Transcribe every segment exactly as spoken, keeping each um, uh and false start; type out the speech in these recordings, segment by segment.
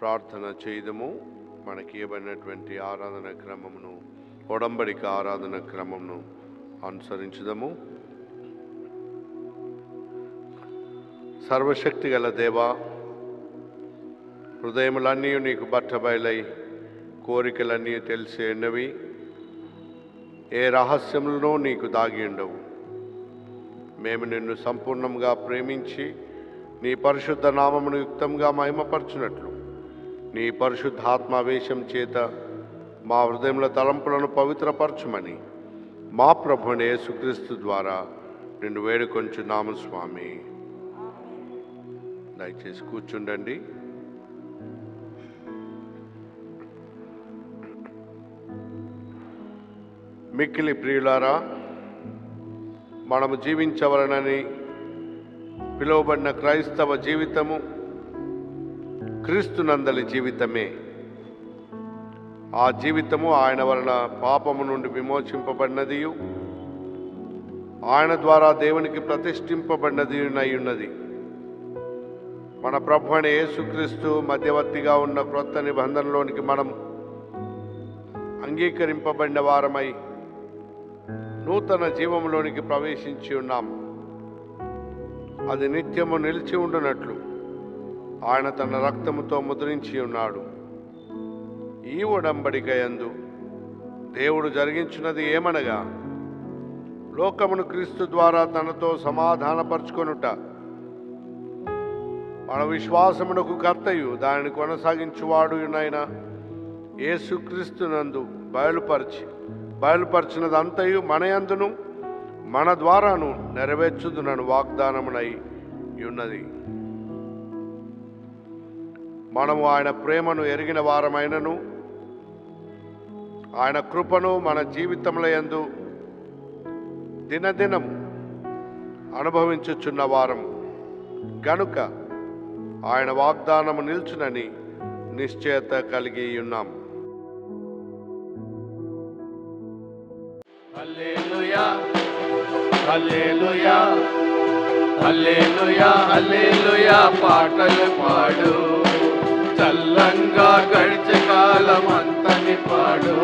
ప్రార్థన చేయదము. మనకి ఇవ్వబడినటువంటి ఆరాధన క్రమమును, ఒడంబడిక ఆరాధన క్రమమును అనుసరించుదము. సర్వశక్తి గల దేవా, హృదయములన్నీ నీకు బట్టబయలై కోరికలన్నీ తెలిసి ఉన్నవి, ఏ రహస్యములను నీకు దాగి ఉండవు. మేము నిన్ను సంపూర్ణంగా ప్రేమించి నీ పరిశుద్ధ నామమును యుక్తంగా మహిమపరచునట్లు నీ పరిశుద్ధాత్మావేశం చేత మా హృదయముల తలంపులను పవిత్రపరచుమని మా ప్రభువైన యేసుక్రీస్తు ద్వారా నిన్ను వేడుకొంచున్నాము స్వామి. దయచేసి కూర్చుండండి. మిక్కిలి ప్రియులారా, మనము జీవించవలనని పిలువబడిన క్రైస్తవ జీవితము క్రీస్తునందలి జీవితమే. ఆ జీవితము ఆయన వలన పాపము నుండి విమోచింపబడినది, ఆయన ద్వారా దేవునికి ప్రతిష్ఠింపబడినది అయి ఉన్నది. మన ప్రభు అయిన యేసుక్రీస్తు మధ్యవర్తిగా ఉన్న క్రొత్త నిబంధనలోనికి మనం అంగీకరింపబడిన వారమై నూతన జీవంలోనికి ప్రవేశించి ఉన్నాం. అది నిత్యము నిలిచి ఉండునట్లు ఆయన తన రక్తముతో ముద్రించి ఉన్నాడు. ఈ ఒడంబడిక యందు దేవుడు జరిగించినది ఏమనగా, లోకమును క్రీస్తు ద్వారా తనతో సమాధానపరచుకొనుట, మన విశ్వాసమునకు కర్తయు దానిని కొనసాగించువాడునైన యేసుక్రీస్తునందు బయలుపరిచి బయలుపరిచినదంతయు మన యందును మన ద్వారాను నెరవేర్చుదునను వాగ్దానమునై ఉన్నది. మనము ఆయన ప్రేమను ఎరిగిన వారమైనను ఆయన కృపను మన జీవితముల యందు దినదినము అనుభవించుచున్న వారము గనుక ఆయన వాగ్దానము నిల్చునని నిశ్చయత కలిగి ఉన్నాం. హల్లెలూయా హల్లెలూయా హల్లెలూయా హల్లెలూయా పాటలు పాడు, చల్లంగా గడిచే కాలం అంతని పాడు.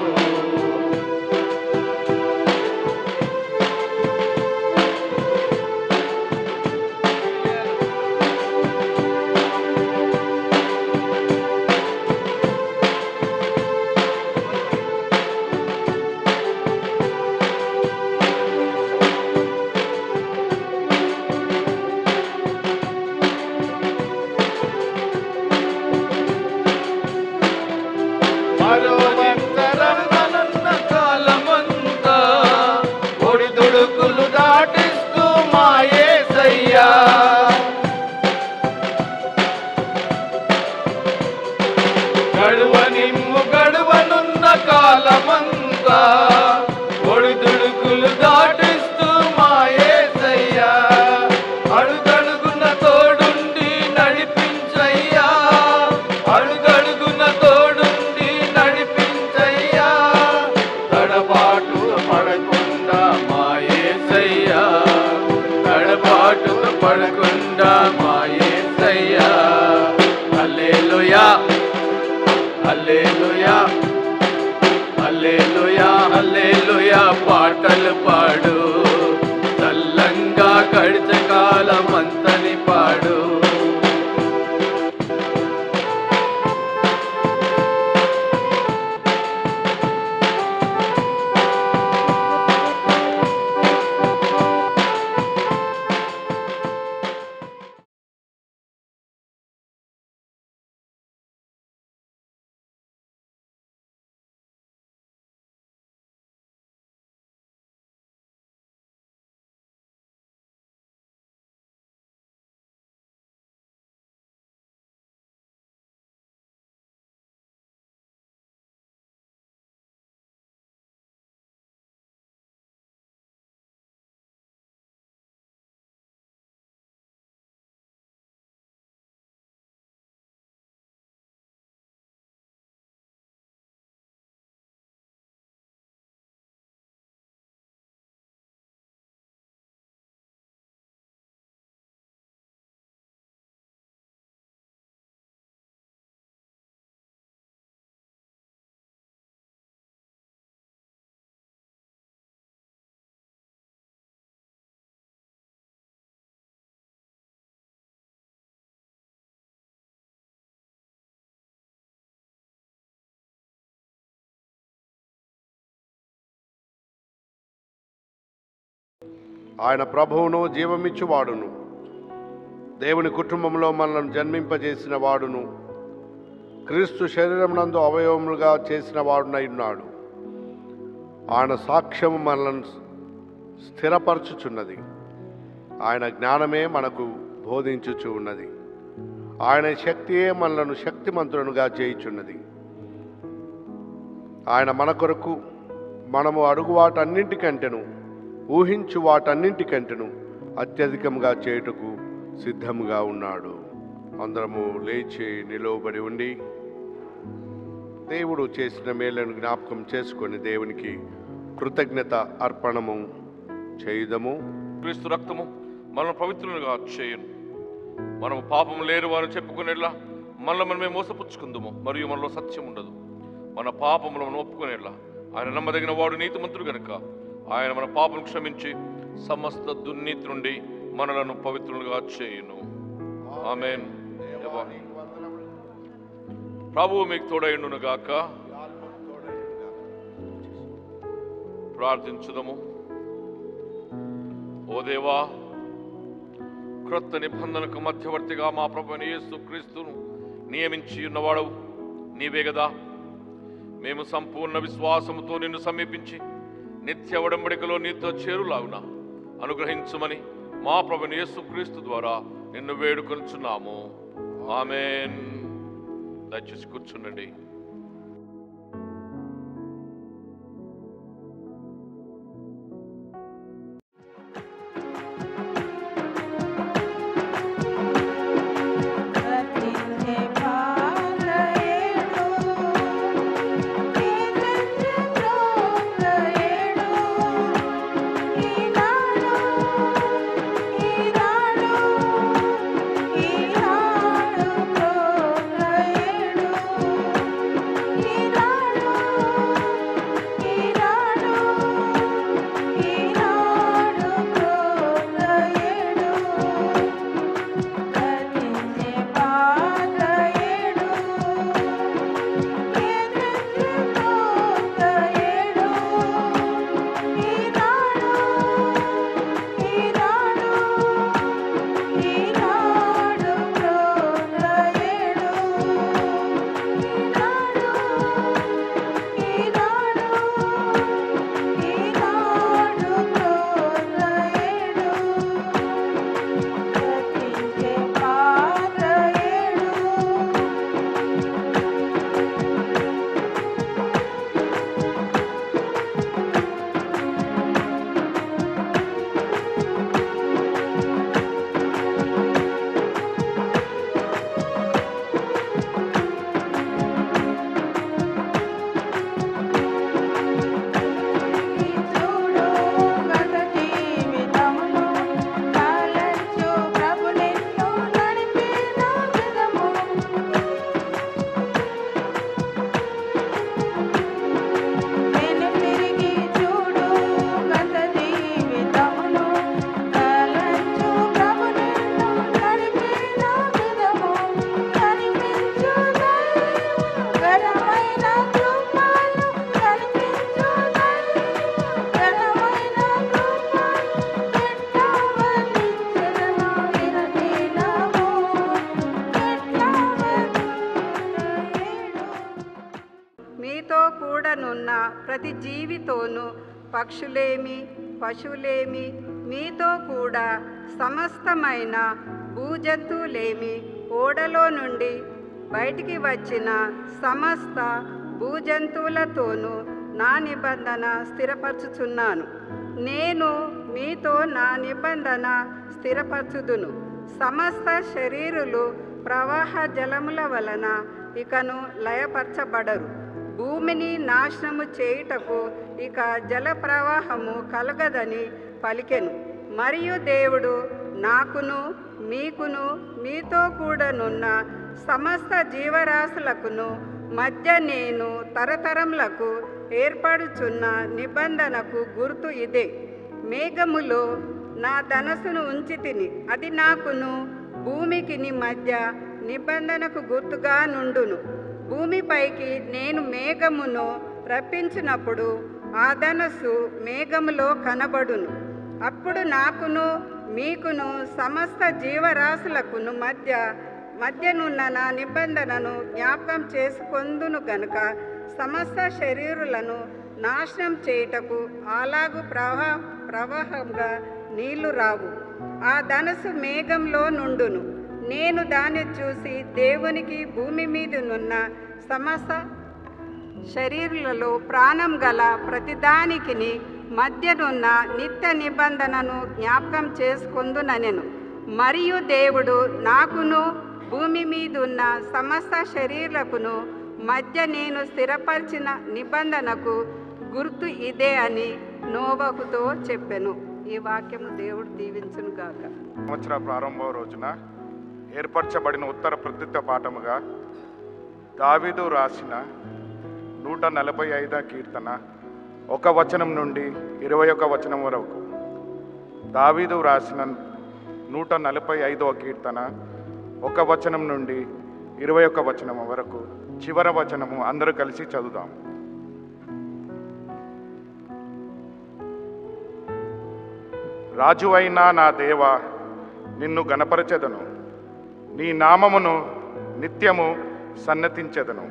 గడువనిమ్ము గడువనున్న కాలమంతా ఒడిదుడుకులు దాటిస్తూ మా యేసయ్యా, అడుగడుగున తోడుండి నడిపించయ్యా, అడుగడుగున తోడుండి నడిపించయ్యా, తడబాటు పడకుండా మా యేసయ్యా, తడబాటు పడకుండా మా యేసయ్యా. హల్లెలూయా హల్లెలూయా హల్లెలూయా హల్లెలూయా పాటలు పాడు, చల్లంగా గడిచే కాలం అంతని పాడు. ఆయన ప్రభువును, జీవమిచ్చువాడును, దేవుని కుటుంబంలో మనల్ని జన్మింపజేసిన వాడును, క్రీస్తు శరీరమునందు అవయవములుగా చేసిన వాడునై ఉన్నాడు. ఆయన సాక్ష్యము మనల్ని స్థిరపరచుచున్నది. ఆయన జ్ఞానమే మనకు బోధించుచు ఉన్నది. ఆయన శక్తియే మనలను శక్తిమంతులనుగా చేయుచున్నది. ఆయన మన కొరకు మనము అడుగు వాటన్నింటికంటెను, ఊహించు వాటన్నింటికంటెను అత్యధికంగా చేయుటకు సిద్ధముగా ఉన్నాడు. అందరము లేచి నిలవబడి ఉండి దేవుడు చేసిన మేలను జ్ఞాపకం చేసుకొని దేవునికి కృతజ్ఞత అర్పణము చేయుదము. క్రీస్తు రక్తము మనల్ని పవిత్రులుగా చేయును. మనము పాపం లేరు వారిని చెప్పుకునేలా మనల్ని మనమే మోసపుచ్చుకుందాము, మరియు మనలో సత్యం ఉండదు. మన పాపములను ఒప్పుకునేలా ఆయన నమ్మదగిన వాడు, నీతిమంతుడు గనుక ఆయన మన పాపం క్షమించి సమస్త దుర్నీతి నుండి మనలను పవిత్రులుగా చేయును. ఆమేన్. ప్రభువు మీకు తోడైండును గాక. ప్రార్థించుదము. ఓ దేవా, క్రొత్త నిబంధనకు మధ్యవర్తిగా మా ప్రభువైన యేసు క్రీస్తును నియమించి ఉన్నవాడవు నీవే గదా. మేము సంపూర్ణ విశ్వాసముతో నిన్ను సమీపించి నిత్య ఒడంబడికలో నీతో చేరులాగున అనుగ్రహించుమని మా ప్రభువైన యేసు క్రీస్తు ద్వారా నిన్ను వేడుకొనుచున్నాము. ఆమేన్. దయచేసి కూర్చుండండి. ప్రతి జీవితోనూ పక్షులేమి పశువులేమి మీతో కూడా సమస్తమైన భూజంతువులేమి ఓడలో నుండి బయటికి వచ్చిన సమస్త భూజంతువులతోనూ నా నిబంధన స్థిరపరచుచున్నాను. నేను మీతో నా నిబంధన స్థిరపరచుదును. సమస్త శరీరులు ప్రవాహ జలముల వలన ఇకను లయపరచబడరు. భూమిని నాశనము చేయుటకు ఇక జల ప్రవాహము కలగదని పలికెను. మరియు దేవుడు నాకును మీకును మీతో కూడానున్న సమస్త జీవరాశులకును మధ్య నేను తరతరములకు ఏర్పడుచున్న నిబంధనకు గుర్తు ఇదే. మేఘములో నా ధనస్సును ఉంచి తిని అది నాకును భూమికిని మధ్య నిబంధనకు గుర్తుగా నుండును. భూమిపైకి నేను మేఘమును రప్పించినప్పుడు ఆ ధనస్సు మేఘములో కనబడును. అప్పుడు నాకును మీకును సమస్త జీవరాశులకును మధ్య మధ్యనున్న నా నిబంధనను జ్ఞాపకం చేసుకొందును గనుక సమస్త శరీరులను నాశనం చేయుటకు అలాగు ప్రవా ప్రవాహంగా నీళ్లు రావు. ఆ ధనసు మేఘంలో నుండును. నేను దాన్ని చూసి దేవునికి భూమి మీదనున్న సమస్త శరీరులలో ప్రాణం గల ప్రతిదానికిని మధ్యనున్న నిత్య నిబంధనను జ్ఞాపకం చేసుకొందుననెను. మరియు దేవుడు నాకును భూమి మీదున్న సమస్త శరీరులకును మధ్య నేను స్థిరపరిచిన నిబంధనకు గుర్తు ఇదే అని నోవహుతో చెప్పెను. ఈ వాక్యము దేవుడు దీవించును గాక. సంవత్సర ప్రారంభం రోజున ఏర్పరచబడిన ఉత్తర ప్రత్యుత్త పాఠముగా దావీదు రాసిన నూట నలభై ఐదో కీర్తన ఒక వచనం నుండి ఇరవై ఒక వచనం వరకు. దావీదు రాసిన నూట నలభై ఐదవ కీర్తన ఒక వచనం నుండి ఇరవై ఒక వచనం వరకు చివరి వచనము అందరూ కలిసి చదువుదాం. రాజువైనా నా దేవా, నిన్ను గణపరచెదను, నీ నామమును నిత్యము సన్నతించెదను.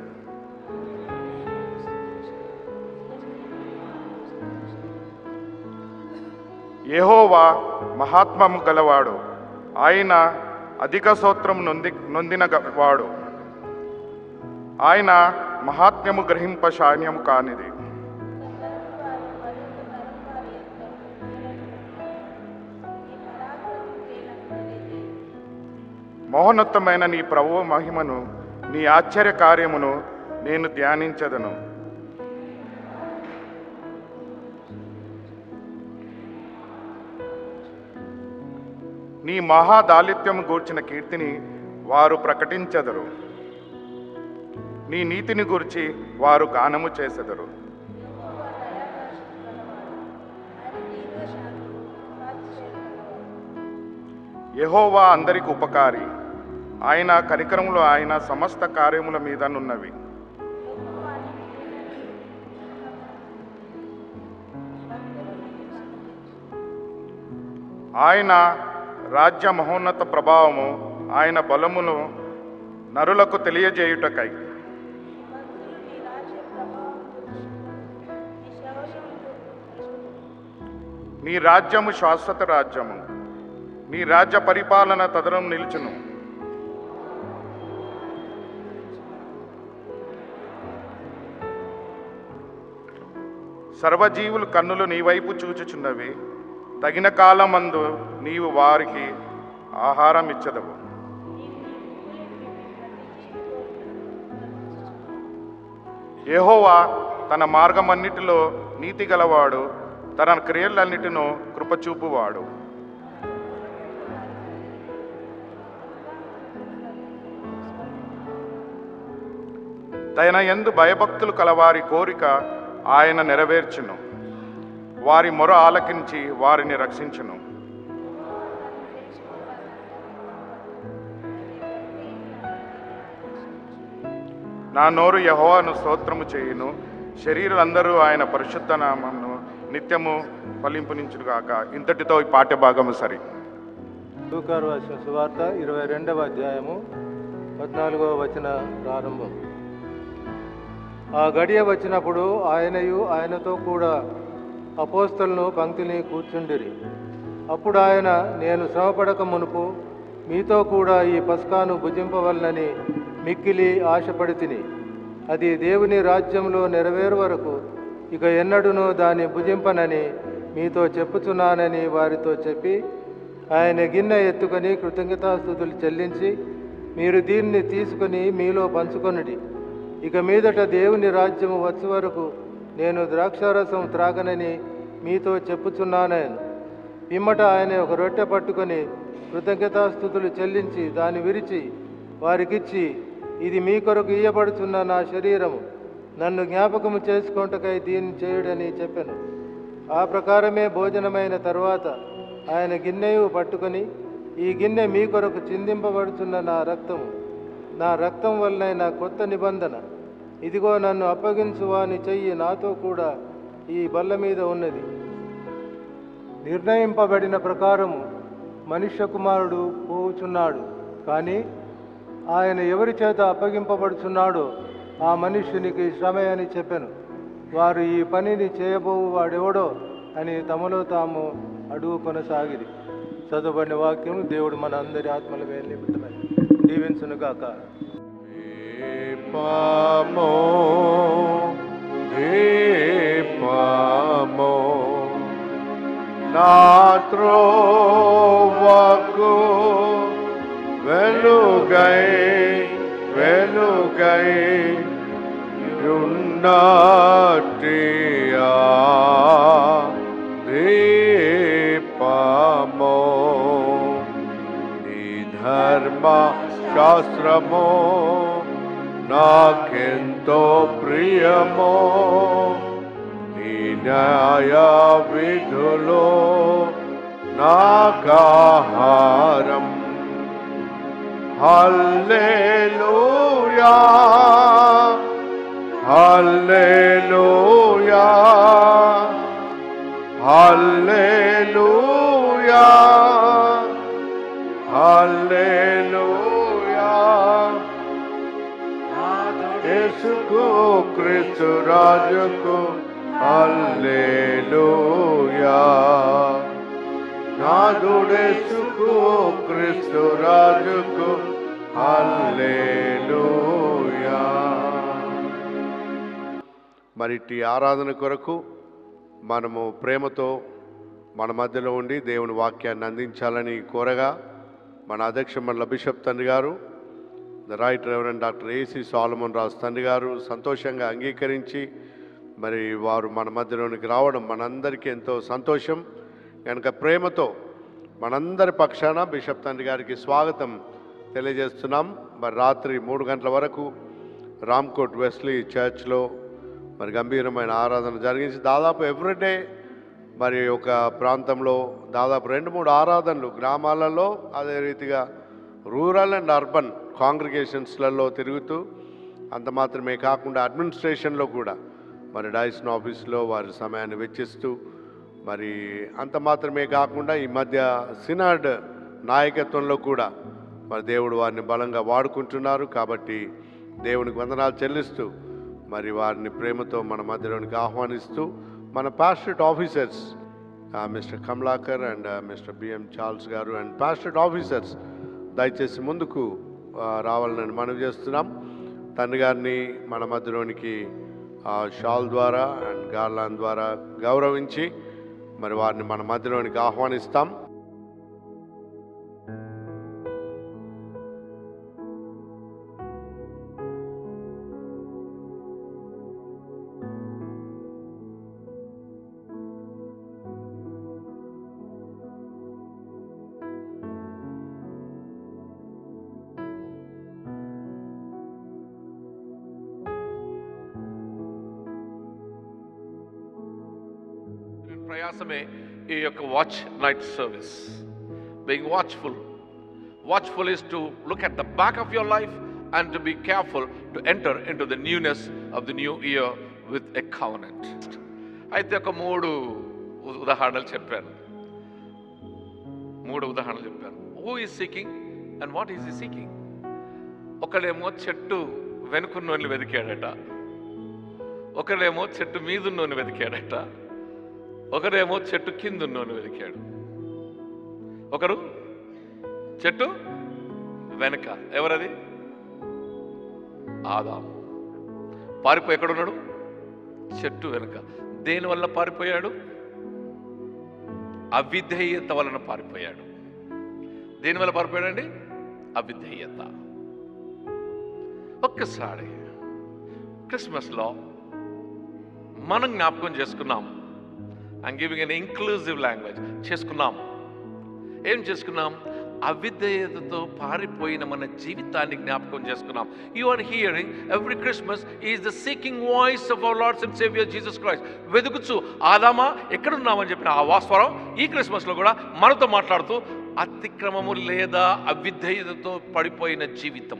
యెహోవా మహాత్మము గలవాడు, ఆయన అధిక స్తోత్రం నొంది నొందిన వాడు, ఆయన మహాత్మ్యము గ్రహింప శాన్యము కానిది. మహోన్నతమైన నీ ప్రభువు మహిమను, నీ ఆశ్చర్య కార్యమును నేను ధ్యానించదను. నీ మహాదాలిత్యము గూర్చిన కీర్తిని వారు ప్రకటించెదరు, నీ నీతిని గూర్చి వారు గానము చేసెదరు. యెహోవా అందరికి ఉపకారి, ఆయన కనికరములు ఆయన సమస్త కార్యముల మీదనున్నవి. ఆయన రాజ్య మహోన్నత ప్రభావము, ఆయన బలమును నరులకు తెలియజేయుటకై. నీ రాజ్యము శాశ్వత రాజ్యము, నీ రాజ్య పరిపాలన తదనం నిలుచును. సర్వజీవులు కన్నులు నీ వైపు చూచుచున్నవి, తగిన కాలమందు నీవు వారికి ఆహారం ఇచ్చదవు. యెహోవా తన మార్గమన్నిటిలో నీతి గలవాడు, తన క్రియలన్నిటినూ కృపచూపువాడు. తన యందు భయభక్తులు కలవారి కోరిక ఆయన నెరవేర్చును, వారి మొర ఆలకించి వారిని రక్షించును. నా నోరు యెహోవాను స్తోత్రము చేయును, శరీరులందరూ ఆయన పరిశుద్ధ నామమును నిత్యము ఫలింపునించుగాక. ఇంతటితో ఈ పాఠ్యభాగము సరి. లూకాసు రాసిన సువార్త ఇరవై రెండవ అధ్యాయము పద్నాలుగవ వచన ప్రారంభం. ఆ గడియ వచ్చినప్పుడు ఆయనయు ఆయనతో కూడా అపోస్తలును పంక్తిని కూర్చుండిరి. అప్పుడు ఆయన, నేను శ్రమపడక మునుపు మీతో కూడా ఈ పస్కాను భుజింపవలనని మిక్కిలి ఆశపడి తిని, అది దేవుని రాజ్యంలో నెరవేరు వరకు ఇక ఎన్నడూనూ దాన్ని భుజింపనని మీతో చెప్పుచున్నానని వారితో చెప్పి, ఆయన గిన్నె ఎత్తుకొని కృతజ్ఞతాస్తుతులు చెల్లించి, మీరు దీన్ని తీసుకుని మీలో పంచుకొనుడి. ఇక మీదట దేవుని రాజ్యము వచ్చే వరకు నేను ద్రాక్షారసం త్రాగనని మీతో చెప్పుచున్నానని. పిమ్మట ఆయన ఒక రొట్టె పట్టుకొని కృతజ్ఞతాస్తుతులు చెల్లించి దాన్ని విరిచి వారికిచ్చి, ఇది మీ కొరకు ఇయ్యబడుచున్న నా శరీరము, నన్ను జ్ఞాపకము చేసుకొనుటకై దీన్ని చేయుడని చెప్పెను. ఆ ప్రకారమే భోజనమైన తరువాత ఆయన గిన్నెయు పట్టుకొని, ఈ గిన్నె మీ కొరకు చిందింపబడుచున్న నా రక్తము, నా రక్తం వలన కొత్త నిబంధన, ఇదిగో నన్ను అప్పగించువాని చెయ్యి నాతో కూడా ఈ బల్ల మీద ఉన్నది. నిర్ణయింపబడిన ప్రకారము మనుష్య కుమారుడు పోవుచున్నాడు. కానీ ఆయన ఎవరి చేత అప్పగింపబడుచున్నాడో ఆ మనుష్యునికి శ్రమే అని చెప్పెను. వారు ఈ పనిని చేయబోవు వాడెవడో అని తమలో తాము అడుగు కొనసాగిరి. చదువుబడిన వాక్యం దేవుడు మన అందరి ఆత్మల మీద నిమిత్తమై దీవించునుగాక. దీపమో దీపమో నా త్రోవకు వెలుగై వెలుగై ఉన్నట్టియా దీపమో నీ ధర్మ శాస్త్రమో నాకెంతో ప్రియమో నీ న్యాయ విధులో నాకాహారం. హల్లెలూయా హల్లెలూయా హల్లెలూయా హల్లెలూయా యేసుకు క్రీస్తు రాజుకు హల్లెలూయా. నాదుడేసుకు క్రీస్తు రాజుకు హల్లెలూయా. మరి ఇట్టి ఆరాధన కొరకు మనము ప్రేమతో మన మధ్యలో ఉండి దేవుని వాక్యాన్ని అందించాలని కోరగా మన అధ్యక్ష మండల బిషప్ తండ్రి గారు the right reverend doctor A C Solomon Raju తండ్రి గారు సంతోషంగా అంగీకరించి మరి వారు మన మధ్యలోనికి రావడం మనందరికీ ఎంతో సంతోషం. కనుక ప్రేమతో మనందరి పక్షాన బిషప్ తండ్రి గారికి స్వాగతం తెలియజేస్తున్నాం. మరి రాత్రి మూడు గంటల వరకు రామ్కోట్ వెస్లీ చర్చ్లో మరి గంభీరమైన ఆరాధన జరిగించి దాదాపు ఎవ్రీడే మరి ఒక ప్రాంతంలో దాదాపు రెండు మూడు ఆరాధనలు గ్రామాలలో అదే రీతిగా రూరల్ అండ్ అర్బన్ కాంగ్రిగేషన్స్లలో తిరుగుతూ అంత మాత్రమే కాకుండా అడ్మినిస్ట్రేషన్లో కూడా మరి డైసన్ ఆఫీస్లో వారి సమయాన్ని వెచ్చిస్తూ మరి అంత మాత్రమే కాకుండా ఈ మధ్య సినాడ్ నాయకత్వంలో కూడా మరి దేవుడు వారిని బలంగా వాడుకుంటున్నారు. కాబట్టి దేవునికి వందనాలు చెల్లిస్తూ మరి వారిని ప్రేమతో మన మధ్యలోనికి ఆహ్వానిస్తూ మన pastorate officers mister Kamalakar and mister BM Charles గారు అండ్ పాస్టరేట్ ఆఫీసర్స్ దయచేసి ముందుకు రావాలని మనవి చేస్తున్నాం. తండ్రి గారిని మన మధ్యలోనికి షాల్ ద్వారా అండ్ గార్లాన్ ద్వారా గౌరవించి మరి వారిని మన మధ్యలోనికి ఆహ్వానిస్తాం. ప్రయాసమే ఈ యొక్క watch night service. Being watchful watchful is to look at the back of your life and to be careful to enter into the newness of the new year with a covenant. అయితే ఒక మూడు ఉదాహరణలు చెప్పాను మూడు ఉదాహరణలు చెప్పాను Who is seeking and what is he seeking? ఒకడేమో చెట్టు వెనుకున్నోని వెతికాడట, ఒకడేమో చెట్టు మీదున్నోని వెతికాడట, ఒకరేమో చెట్టు కిందున్నోని వెతికాడు, ఒకరు చెట్టు వెనక. ఎవరది? ఆదాము. పారిపోయి ఎక్కడున్నాడు? చెట్టు వెనుక. దేనివల్ల పారిపోయాడు? అవిధేయత వలన పారిపోయాడు. దేనివల్ల పారిపోయాడండి? అవిధేయత. ఒక్కసారి క్రిస్మస్లో మనం జ్ఞాపకం చేసుకున్నాం. I'm giving an inclusive language. చేసుకున్నాం. ఏం చేసుకున్నాం? అవిధేయతతో పారిపోయిన మన జీవితాన్ని జ్ఞాపకం చేసుకున్నాం. You are hearing every Christmas is the seeking voice of our Lord and Saviour Jesus Christ. వెతుకుచు ఆదామా ఎక్కడున్నామని చెప్పిన ఆ వాస్వరం ఈ క్రిస్మస్లో కూడా మనతో మాట్లాడుతూ అతిక్రమము లేదా అవిధేయతతో పడిపోయిన జీవితం.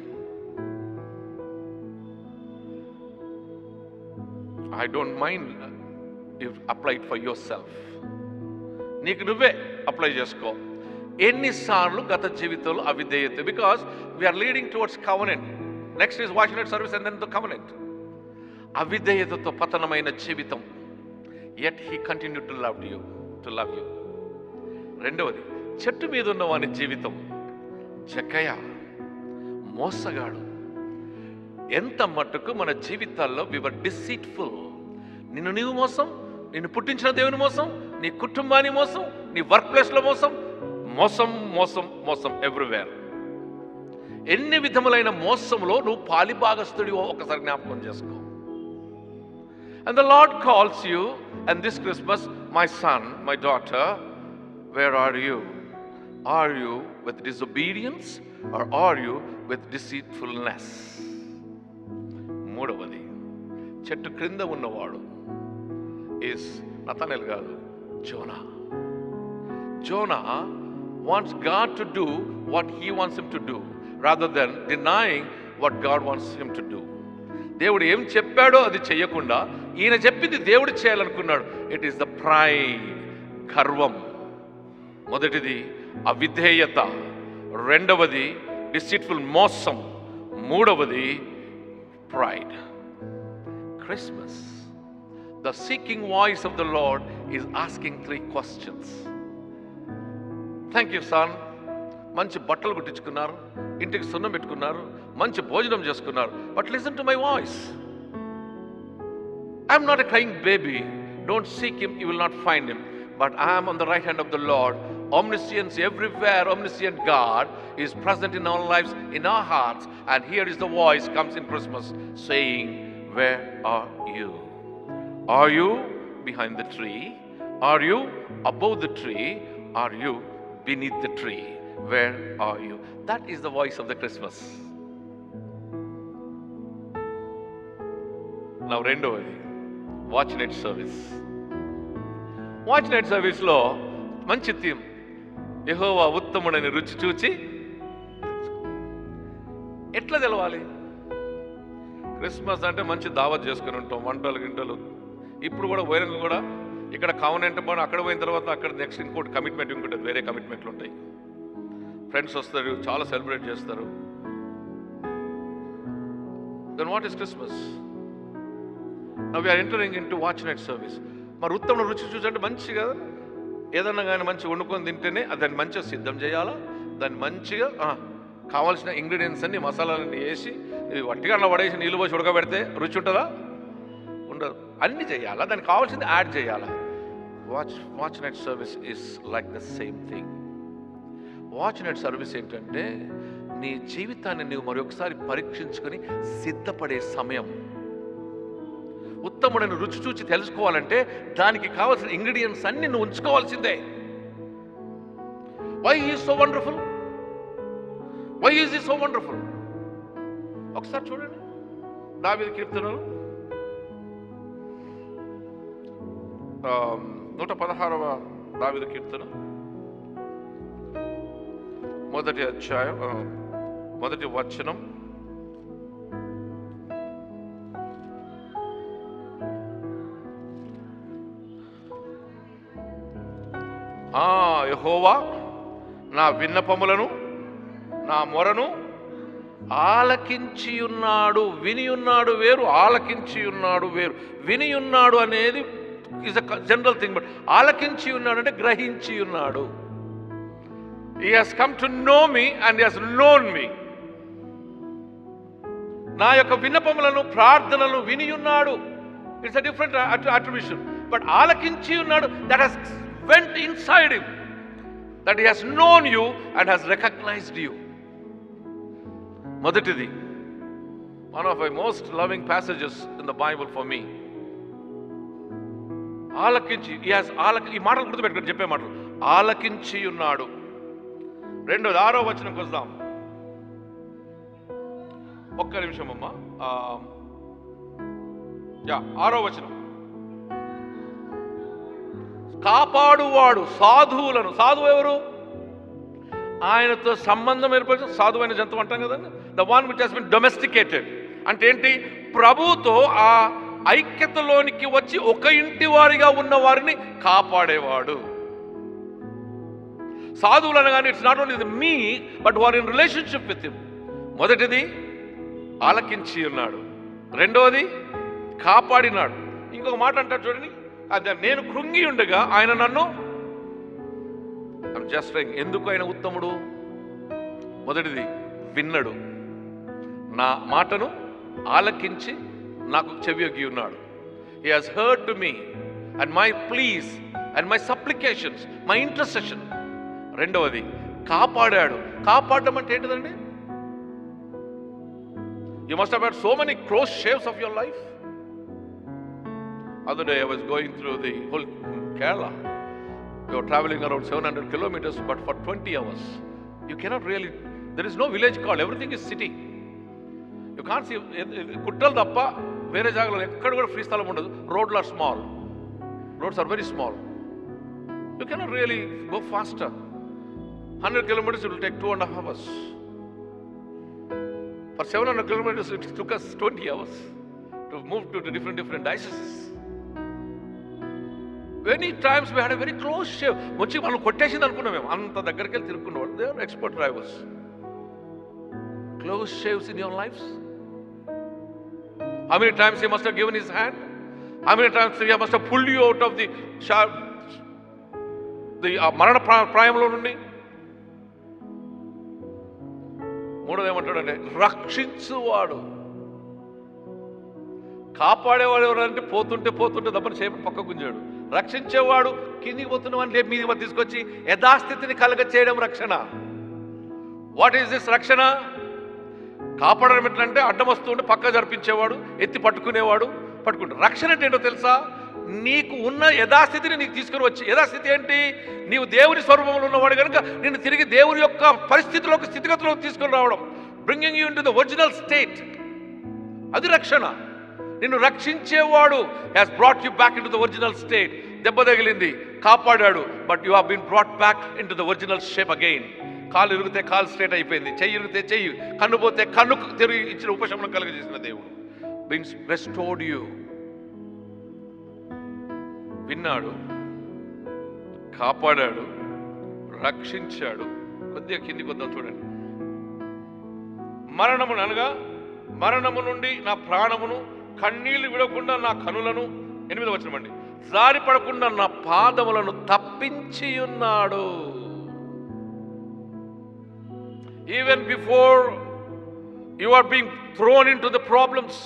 I don't mind if applied for yourself. నీకు నువ్వే అప్లై చేసుకో. ఎన్నిసార్లు గత జీవితంలో అవిధేయత, because we're leading towards covenant. Next is watch night service and then the covenant. అవిధేయతతో పతనమైన జీవితం. Yet he continue to love you to love you. రెండవది, చెట్టు మీద ఉన్న వాని జీవితం. జక్కయ్య మోసగాడు. ఎంత మట్టుకు మన జీవితాల్లో వి వర్ డిసీట్ఫుల్. నిన్ను నీవు మోసం, నిన్ను పుట్టించిన దేవుని మోసం, నీ కుటుంబాన్ని మోసం, నీ వర్క్ ప్లేస్లో మోసం, మోసం మోసం మోసం ఎవ్రీవేర్. ఎన్ని విధములైన మోసంలో నువ్వు పాలిభాగస్తుడివో ఒకసారి జ్ఞాపకం చేసుకో. And the Lord calls you, and this Christmas, my son, my daughter, where are you? Are you with disobedience or are you with deceitfulness? మూడవది, చెట్టు క్రింద ఉన్నవాడు ఈస్ నతనేల్ కాదు, Zona. Zona wants God to do what he wants him to do rather than denying what God wants him to do. దేవుడు ఏం చెప్పాడో అది చెయ్యకుండా ఈయన చెప్పింది దేవుడు చేయాలనుకున్నాడు. ఇట్ ఈస్ ద ప్రైడ్, గర్వం. మొదటిది అవిధేయత, రెండవది డిసీట్ఫుల్ మోసం, మూడవది pride. Christmas, the seeking voice of the Lord is asking three questions. Thank you son. మంచి బట్టలు కుట్టించుకున్నారు, ఇంటికి సున్నం పెట్టుకున్నారు, మంచి భోజనం చేసుకున్నారు. But listen to my voice. I'm not a crying baby. Don't seek him, you will not find him. But I'm on the right hand of the Lord. Omniscience everywhere, omniscient God is present in our lives, in our hearts. And here is the voice comes in Christmas saying, where are you? Are you behind the tree? Are you above the tree? Are you beneath the tree? Where are you? That is the voice of the Christmas. Now రెండవది, watch night service. Watch night సర్వీస్లో మంచి theme, యెహోవా ఉత్తముడని రుచి చూచి. ఎట్లా తెలవాలి? Christmas అంటే మంచి దావత్ చేసుకుని ఉంటాం, వంటలు గింటలు. ఇప్పుడు కూడా పోయిన కూడా ఇక్కడ కావనంటే మనం అక్కడ పోయిన తర్వాత అక్కడ నెక్స్ట్ ఇంకోటి కమిట్మెంట్, ఇంకోటి వేరే కమిట్మెంట్లు ఉంటాయి. ఫ్రెండ్స్ వస్తారు, చాలా సెలబ్రేట్ చేస్తారు. Then what is Christmas? Now we are entering in to watch night service. మరి ఉత్తమ రుచి చూసి అంటే మంచిగా ఏదన్నా కానీ మంచిగా వండుకొని తింటేనే దాన్ని మంచిగా సిద్ధం చేయాలా. దాన్ని మంచిగా కావాల్సిన ఇంగ్రీడియంట్స్ అన్ని మసాలాలన్నీ వేసి వట్టిగా అలా పడేసి నీళ్ళు పోసి ఉడకబెడితే రుచి ఉంటుందా? ఉండదు. అన్నీ చేయాలా, దానికి కావాల్సింది యాడ్ చేయాలా. Watch watch night service is like the same thing. Watch night service ఏంటంటే నీ జీవితాన్ని నువ్వు మరొకసారి పరీక్షించుకొని సిద్ధపడే సమయం. ఉత్తముడని రుచి చూచి తెలుసుకోవాలంటే దానికి కావాల్సిన ఇంగ్రీడియంట్స్ అన్ని నువ్వు ఉంచుకోవాల్సిందే. Why is so wonderful? Why is is so wonderful? ఒకసారి చూడండి దావీదు కీర్తనలు నూట పదహారవ దావీదు కీర్తన మొదటి అధ్యాయం మొదటి వచనం. ఆ యెహోవా నా విన్నపములను నా మొరను ఆలకించి ఉన్నాడు. విని ఉన్నాడు వేరు, ఆలకించి ఉన్నాడు వేరు. విని ఉన్నాడు అనేది is a general thing, but ఆలకించి ఉన్నాడు అంటే గ్రహించి ఉన్నాడు. He has come to know me and he has known me. నా యొక్క విన్నపములను ప్రార్థనలు విని ఉన్నాడు. It's a different attribution. But ఆలకించి ఉన్నాడు, that has went inside him, that he has known you and has recognized you. మొదటిది, one of my most loving passages in the Bible for me. ఆలకించి, he has ఆలకి, ఈ మాటలు గుర్తుపెట్టుకొని చెప్పే మాటలు, ఆలకించి ఉన్నాడు. రెండోది ఆరో వచనంకి వద్దాం. ఒక్క నిమిషం అమ్మా. యా ఆరో వచనం. కాపాడువాడు సాధువులను. సాధువు ఎవరు? ఆయనతో సంబంధం ఏర్పరిచిన సాధువైన జంతువు అంటాం కదండి. The one which has been domesticated అంటే ఏంటి? ప్రభుతో ఆ ఐక్యతలోనికి వచ్చి ఒక ఇంటి వారిగా ఉన్న వారిని కాపాడేవాడు. సాధువులు అనగానే it's not only me but we're in relationship with him. మొదటిది ఆలకించి ఉన్నాడు, రెండవది కాపాడినాడు. ఇంకొక మాట అంటాడు చూడండి, అది నేను కృంగి ఉండగా ఆయన నన్ను జస్ట్ ఎందుకు ఆయన ఉత్తముడు? మొదటిది విన్నడు, నా మాటను ఆలకించి నాకు చెవియొగ్గి ఉన్నాడు. He has heard to me and my pleas and my supplications, my intercession. రెండవది కాపాడాడు. కాపాడడం అంటే ఏంటిదండి? You must have had so many close shaves of your life. Other day I was going through the whole Kerala. We were traveling around seven hundred kilometers, but for twenty hours. You cannot really, there is no village called, everything is city. You can't see, Kuttal Dappa, వేరే జాగాలో ఎక్కడ కూడా free స్థలం ఉండదు. రోడ్లు are small, roads are very small. You cannot really go faster. one hundred kilometers it will take two and a half hours. For seven hundred kilometers it took us twenty hours to move to the different different dioceses. Many times we had a very close shave. వచ్చి మనం కొట్టేసింది అనుకున్నాం మేము, అంత దగ్గరికి వెళ్ళి తిరుక్కున్నవాడు. They are expert drivers. Close shaves in your lives. How many times he must have given his hand? How many times he must have pulled you out of the sharp, the మరణ ప్రాయంలో నుండి? మూడోది ఏమంటాడంటే రక్షించువాడు. కాపాడేవాడు ఎవరంటే పోతుంటే పోతుంటే దప్పని చేప పక్క గుంజాడు. రక్షించేవాడు కిందికి పోతున్నవాడిని లేపి మీది తీసుకొచ్చి యథాస్థితిని కలగ చేయడం రక్షణ. వాట్ ఈస్ దిస్ రక్షణ? కాపాడడం ఎట్లంటే అడ్డం వస్తుంటే పక్క జరిపించేవాడు, ఎత్తి పట్టుకునేవాడు, పట్టుకుంటాడు. రక్షణ అంటే ఏంటో తెలుసా? నీకు ఉన్న యథాస్థితిని నీకు తీసుకుని వచ్చి, యథాస్థితి ఏంటి? నీవు దేవుని స్వరూపంలో ఉన్నవాడు కనుక నిన్ను తిరిగి దేవుని యొక్క పరిస్థితిలోకి స్థితిగతిలోకి తీసుకొని రావడం, bringing you into the original state. అది రక్షణ. నిన్ను రక్షించేవాడు has brought you back into the original state. దెబ్బ తగిలింది, కాపాడాడు, but you have been brought back into the original shape again. కాలు ఇరిగితే కాలు స్ట్రేట్ అయిపోయింది, చెయ్యి ఇరిగితే చెయ్యి, కన్ను పోతే కన్నుకు తిరిగి ఇచ్చిన ఉపశమనం కలుగజేసిన దేవుడు. Beans restored you. విన్నాడు, కాపాడాడు, రక్షించాడు. కొద్దిగా కింది కొద్దాం చూడండి. మరణమును అనగా మరణము నుండి నా ప్రాణమును, కన్నీళ్లు విడకుండా నా కనులను, ఎనిమిది వచనమండి, జారిపడకుండా నా పాదములను తప్పించి ఉన్నాడు. Even before you are being thrown into the problems,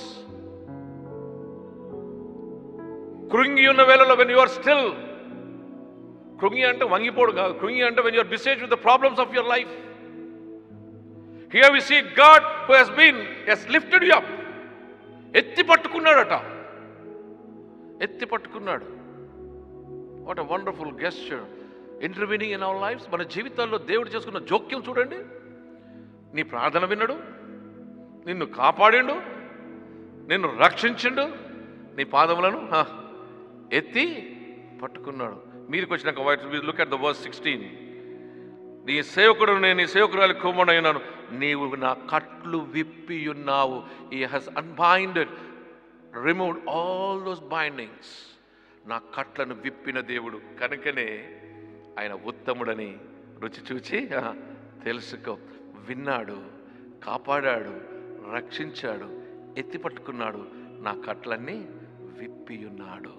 కృంగి ఉన్న వేళలో, when you are still, కృంగి అంటే వంగిపోడు కాదు, కృంగి అంటే when you are besieged with the problems of your life. Here we see God who has been, has lifted you up. ఎత్తి పట్టుకున్నాడట, ఎత్తి పట్టుకున్నాడు. What a wonderful gesture, intervening in our lives. మన జీవితాల్లో దేవుడు చేసుకున్న జోక్యం చూడండి. నీ ప్రార్థన విన్నాడు, నిన్ను కాపాడిండు, నిన్ను రక్షించిండు, నీ పాదములను ఎత్తి పట్టుకున్నాడు. మీరుకి వచ్చినాక look at the verse sixteen. నీ సేవకుడు నేను నీ సేవకురాలి కుమారుడైనాను, నీవు నా కట్లు విప్పి ఉన్నావు. He has unbinded, removed all those bindings. నా కట్లను విప్పిన దేవుడు కనుకనే ఆయన ఉత్తముడని రుచి చూచి తెలుసుకో. విన్నాడు, కాపాడాడు, రక్షించాడు, ఎత్తి పట్టుకున్నాడు, నా కట్లన్నీ విప్పి ఉన్నాడు.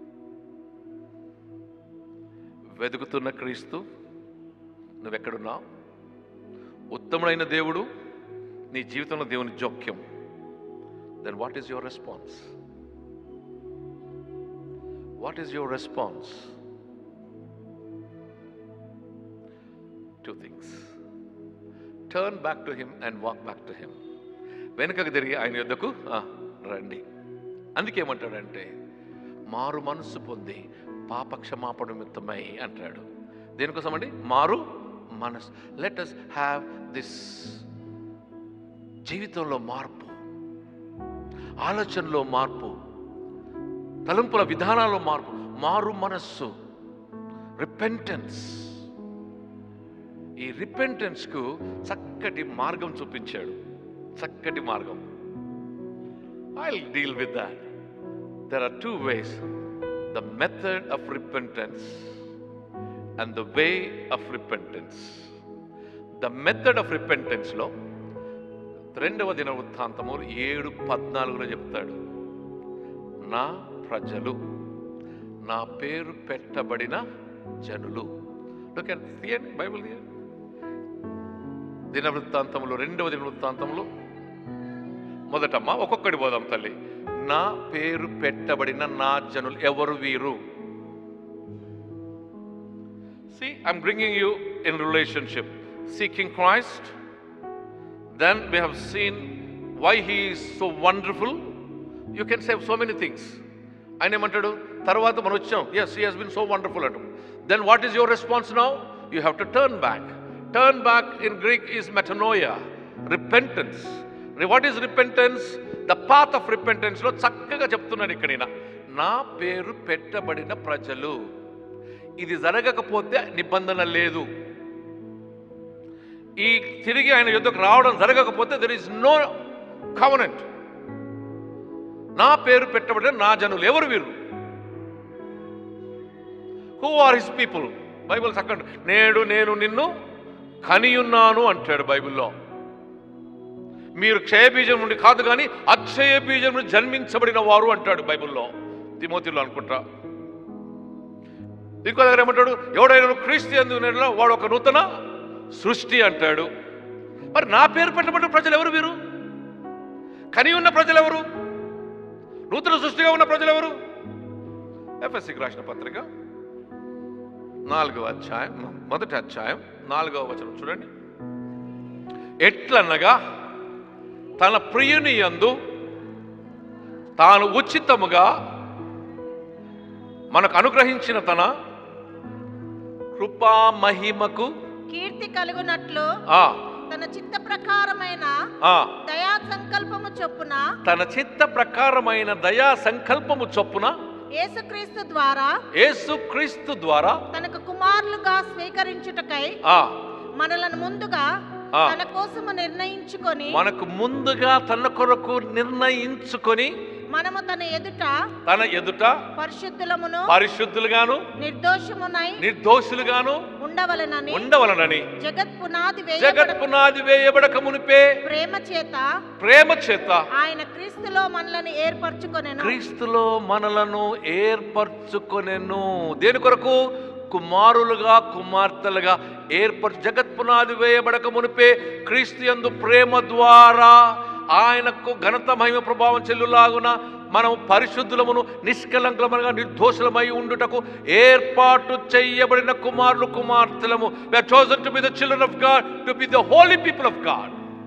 వెతుకుతున్న క్రీస్తు, నువ్వెక్కడున్నావు? ఉత్తముడైన దేవుడు నీ జీవితంలో దేవుని జోక్యం. Then what is your response? What is your response? Two things. Turn back to him and walk back to him. వెనుకకు తిరిగి ఆయన యొద్దకు రండి. అందుకేమంటాడంటే మారు మనస్సు పొంది పాప క్షమాపణ నిమిత్తమై అంటాడు. దేనికోసం అండి? మారు మనస్సు. Let us have this. జీవితంలో మార్పు, ఆలోచనలో మార్పు, తలంపుల విధానాల్లో మార్పు, మారు మనస్సు, రిపెంటెన్స్. ఈ రిపెంటెన్స్కు చక్కటి మార్గం చూపించాడు, చక్కటి మార్గం. I'll deal with that. There are two ways. The method of repentance and the way of repentance. The method of రిపెంటెన్స్లో రెండవ దిన వృత్తాంతము ఏడు పద్నాలుగులో చెప్తాడు, నా ప్రజలు, నా పేరు పెట్టబడిన జనులు. తీయండి బైబిల్ తీయండి. దిన వృత్తాంతంలో రెండవ దిన వృత్తాంతంలో మొదటమ్మ ఒక్కొక్కటి పోదాం తల్లి. నా పేరు పెట్టబడిన నా జనులు ఎవరు వీరు? See, I'm bringing you in relationship. Seeking Christ. Then we have seen why he is so wonderful. You can say so many things. ఆయన ఏమంటాడు? తర్వాత మనం వచ్చాం, yes, he has been so wonderful అంటాం. Then what is your response now? You have to turn back. Turn back in Greek is metanoia, repentance. What is repentance? The path of repentance లో చక్కగా చెప్తున్నాడు ఇక్కడ. నా పేరు పెట్టబడిన ప్రజలు. ఇది జరగకపోతే నిబంధన లేదు. ఈ తిరిగి ఆయన యుద్ధకు రావడం జరగకపోతే దెర్ ఇస్ నో కవెనెంట్. నా పేరు పెట్టబడిన నా జనులు ఎవరు వీరు? Who are his people? Bible చక్కగా నేడు నేను నిన్ను కనియున్నాను అంటాడు బైబిల్లో. మీరు క్షయబీజం నుండి కాదు కానీ అక్షయ బీజం నుండి జన్మించబడిన వారు అంటాడు బైబిల్లో, తిమోతిలో అనుకుంటా. ఇంకో దగ్గర ఏమంటాడు? ఎవడైనా క్రీస్తు యందు వాడు ఒక నూతన సృష్టి అంటాడు. మరి నా పేరు పెట్టబడిన ప్రజలు ఎవరు వీరు? కని ఉన్న ప్రజలు ఎవరు? నూతన సృష్టిగా ఉన్న ప్రజలు ఎవరు? ఎఫెసీకి రాసిన పత్రిక నాలుగవ అధ్యాయం మొదటి అధ్యాయం నాలుగవ వచనం చూడండి. ఎట్లనగా తన ప్రియుని యందు తాను ఉచితముగా మనకు అనుగ్రహించిన తన కృపా మహిమకు కీర్తి కలుగునట్లు తన చిత్త ప్రకారమైన దయా సంకల్పము చొప్పున తన చిత్త ప్రకారమైన దయా సంకల్పము చొప్పున యేసుక్రీస్తు ద్వారా యేసుక్రీస్తు ద్వారా తనకు కుమారులుగా స్వీకరించుటకై మనలను ముందుగా తన కోసము నిర్ణయించుకొని మనకు ముందుగా తన కొరకు నిర్ణయించుకొని మనము తన ఎదుట తన ఎదుట పరిశుద్ధులమును పరిశుద్ధులుగాను నిర్దోషమునై నిర్దోషులుగాను ఉండవలెనని ఉండవలెనని జగత్ పునాది జగత్ పునాది వేయబడక మునిపే ప్రేమ చేత ప్రేమ చేత ఆయన క్రీస్తులో మనలను ఏర్పరచుకొనెను క్రీస్తులో మనలను ఏర్పరచుకొనెను. దేని కొరకు? కుమారులుగా కుమార్తెలుగా ఏర్పరచు. జగత్ పునాది వేయబడక మునిపే క్రీస్తు యందు ప్రేమ ద్వారా ఆయనకు ఘనత మహిమ ప్రభావం చెల్లులాగున మనం పరిశుద్ధులమును నిష్కలంకలముగా నిర్దోషులమై ఉండుటకు ఏర్పాటు చేయబడిన కుమారులు కుమార్తెలము. We are chosen to be the children of God, to be the holy people of God.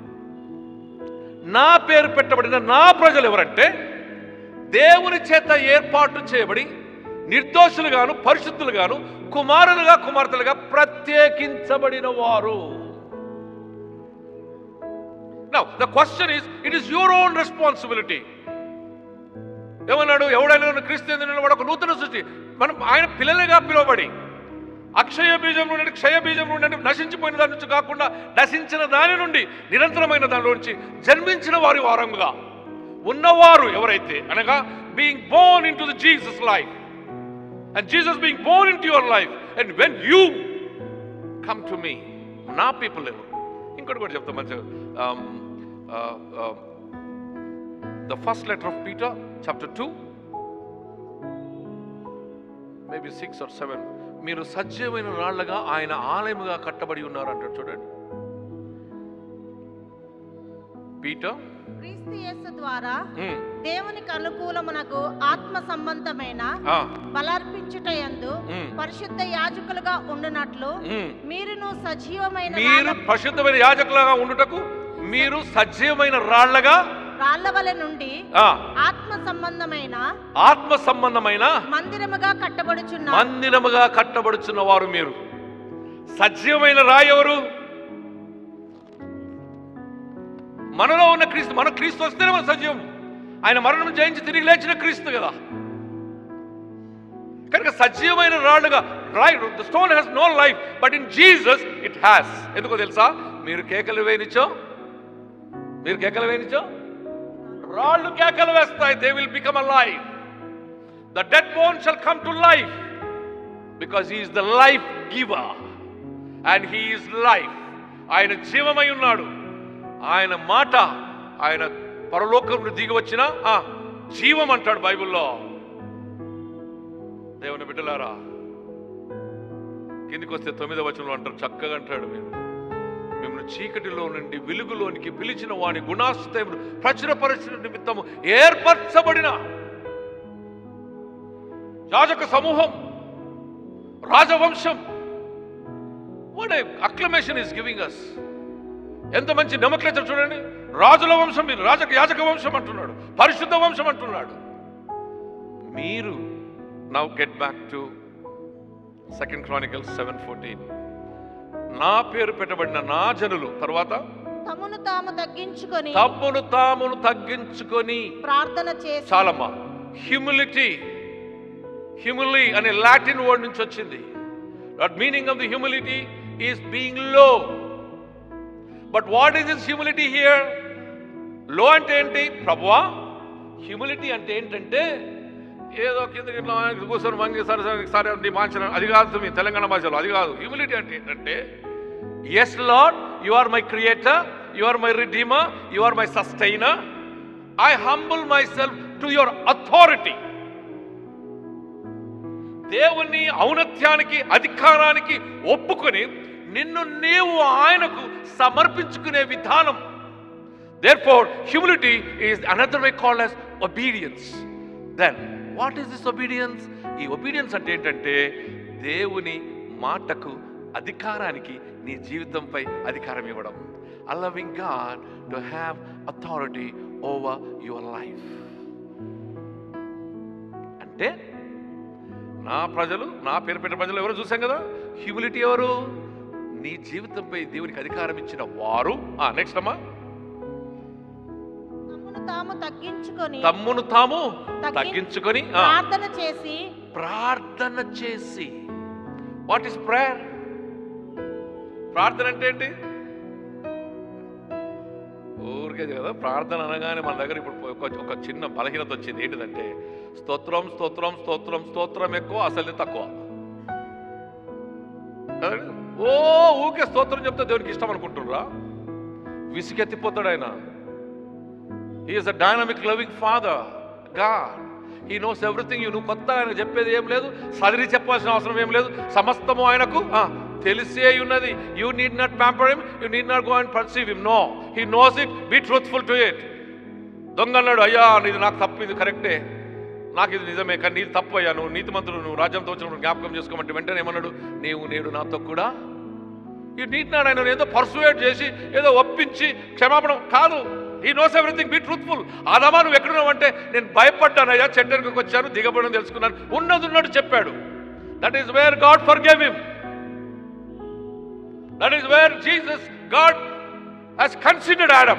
నా పేరు పెట్టబడిన నా ప్రజలు ఎవరంటే దేవుని చేత ఏర్పాటు చేయబడి నిర్దోషులుగాను పరిశుద్ధులుగాను కుమారులుగా కుమార్తెలుగా ప్రత్యేకించబడిన వారు. Now the question is, it is your own responsibility. ఏమన్నాడు? ఎవడైనా క్రీస్తు వాడు ఒక నూతన సృష్టి. మనం ఆయన పిల్లలుగా పిలువబడి అక్షయ బీజం నుండి క్షయ బీజం నుండి నశించిపోయిన దాని నుంచి కాకుండా నశించిన దాని నుండి నిరంతరమైన దాని నుంచి జన్మించిన వారి వారముగా ఉన్నవారు ఎవరైతే అనగా being born into the Jesus life and Jesus being born into your life, and when you come to me, నా పీపుల్ ఎవరు? ఇంకోటి కూడా చెప్తాం మంచిగా. The first letter of Peter, chapter two, maybe six or seven. మీరు సజీవమైన రాళ్లగా ఆయన ఆలయముగా కట్టబడి ఉన్నారు అంటాడు చూడండి. పీటర్ క్రీస్తు యేసు ద్వారా దేవునికి అనుకూలమునకు ఆత్మ సంబంధమైన బలార్పించుటయందు పరిశుద్ధ యాజకులుగా ఉండునట్లు మీరును సజీవమైన మీరు పరిశుద్ధమైన యాజకులుగా ఉండుటకు మీరు సజీవమైన రాళ్లగా రాళ్ల వలె నుండి ఆత్మ సంబంధమైన ఆత్మ సంబంధమైన మందిరముగా కట్టబడుచున్న మందిరముగా కట్టబడుచున్న వారు మీరు. సజీవమైన రాయి ఎవరు? మనలో ఉన్న క్రీస్తు. మన క్రీస్తు వస్తేనే మన సజీవం. ఆయన మరణం జయించి తిరిగి లేచిన క్రీస్తు కదా. కనుక సజీవమైన రాళ్ళుగా రాయి. The stone has no life, but in Jesus it has. ఎందుకో తెలుసా? మీరు కేకలు వేయనిచ్చో మీరు కేకలు వేయనిచ్చో రాళ్ళు కేకలు వేస్తాయి. They will become alive. The dead bone shall come to life. Because he is the life giver and he is life. ఆయన జీవమై ఉన్నాడు. ఆయన మాట, ఆయన పరలోకం నుండి దిగి వచ్చిన జీవం అంటాడు బైబిల్లో. దేవుని బిడ్డలారా, కిందికి వస్తే తొమ్మిదవ వచనంలో అంటారు, చక్కగా అంటాడు, మీరు మిమ్మల్ని చీకటిలో నుండి వెలుగులోనికి పిలిచిన వాని గుణాశ్రయమును ప్రచురపరచిన నిమిత్తము ఏర్పరచబడిన యాజక సమూహం, రాజవంశం. What a acclamation is giving us. ఎంత మంచి నమ్మకలేచర్ చూడండి. రాజుల వంశం, మీరు రాజక యాజక వంశం అంటున్నాడు, పరిశుద్ధ వంశం అంటున్నాడు. మీరు now get back to second Chronicles seven fourteen. నా పేరు పెట్టబడిన నా జనులు, తర్వాత తమను తాము తగ్గించుకొని తమ్మును తామును తగ్గించుకొని ప్రార్థన చేసి. చాలమ్మా. హ్యూమిలిటీ, హ్యూమిలీ అనే లాటిన్ వర్డ్ నుంచి వచ్చింది. That meaning of the humility is being low. But what is this humility here? Low అంటే ఏంటి ప్రభువా? హ్యూమిలిటీ అంటే ఏంటంటే ఏదో కింద కూర్చొని మంగి సరే సరే నీ మాంచన, అది కాదు మీ తెలంగాణ భాషలో, అది కాదు. హ్యూమిలిటీ అంటే ఏంటంటే, yes Lord, you are my creator, you are my redeemer, you are my sustainer. I humble myself to your authority. దేవుని ఔన్నత్యానికి, అధికారానికి ఒప్పుకొని నిన్ను నీవు ఆయనకు సమర్పించుకునే విధానం. Therefore, humility is another way called as obedience. Then, what is this obedience? ఈ obedience అంటే ఏంటంటే, దేవుని మాటకు, అధికారానికి నీ జీవితంపై అధికారం ఇవ్వడం. Allowing God to have authority over your life. అంటే నా ప్రజలు, నా పేరు పెట్టిన ప్రజలు ఎవరు చూసాం కదా. హ్యూమిలిటీ ఎవరు? నీ జీవితంపై దేవునికి అధికారం ఇచ్చిన వారు. నెక్స్ట్ అమ్మా, తాము తగ్గించుకొని తమ్మును తాము తగ్గించుకొని ప్రార్థన చేసి. ప్రార్థన చేసి. What is prayer? ప్రార్థన అంటే ఏంటి? ఊరికే కదా ప్రార్థన అనగానే మన దగ్గర ఇప్పుడు ఒక చిన్న బలహీనత వచ్చింది. ఏంటిదంటే స్తోత్రం స్తోత్రం స్తోత్రం స్తోత్రం ఎక్కువ, అసలు తక్కువ. ఓ ఊరికే స్తోత్రం చెప్తే దేవునికి ఇష్టం అనుకుంటున్నారా? విసిగెత్తిపోతాడు ఆయన. He is a dynamic loving father, God. He knows everything. You నువ్వు కొత్త ఆయన చెప్పేది ఏం లేదు, సదిరి చెప్పాల్సిన అవసరం ఏం లేదు. సమస్తము ఆయనకు తెలిసే ఉన్నది. You need not pamper him, you need not go and perceive him. No, he knows it. Be truthful to it. దొంగ అన్నాడు, అయ్యా ఇది నాకు తప్పు, ఇది కరెక్టే, నాకు ఇది నిజమే, కానీ నీది తప్పు అయ్యా, నువ్వు నీతిమంతుడు, నువ్వు రాజ్యంతో వచ్చినప్పుడు జ్ఞాపకం చేసుకోమంటే వెంటనే ఏమన్నాడు, నీవు నేడు నాతో కూడా. యూ నీడ్ నాట్ ఆయన ఏదో పర్సువేట్ చేసి ఏదో ఒప్పించి క్షమాపణ కాదు. He knows everything. Be truthful. ఆదామా నువ్వు ఎక్కడున్నావు అంటే, నేను భయపడ్డానయ్యా, చెట్టెనకకు వచ్చాను, దిగబడని తెలుసుకున్నాను, ఉన్నది ఉన్నట్టు చెప్పాడు. That is where God forgave him. That is where Jesus, God has considered Adam.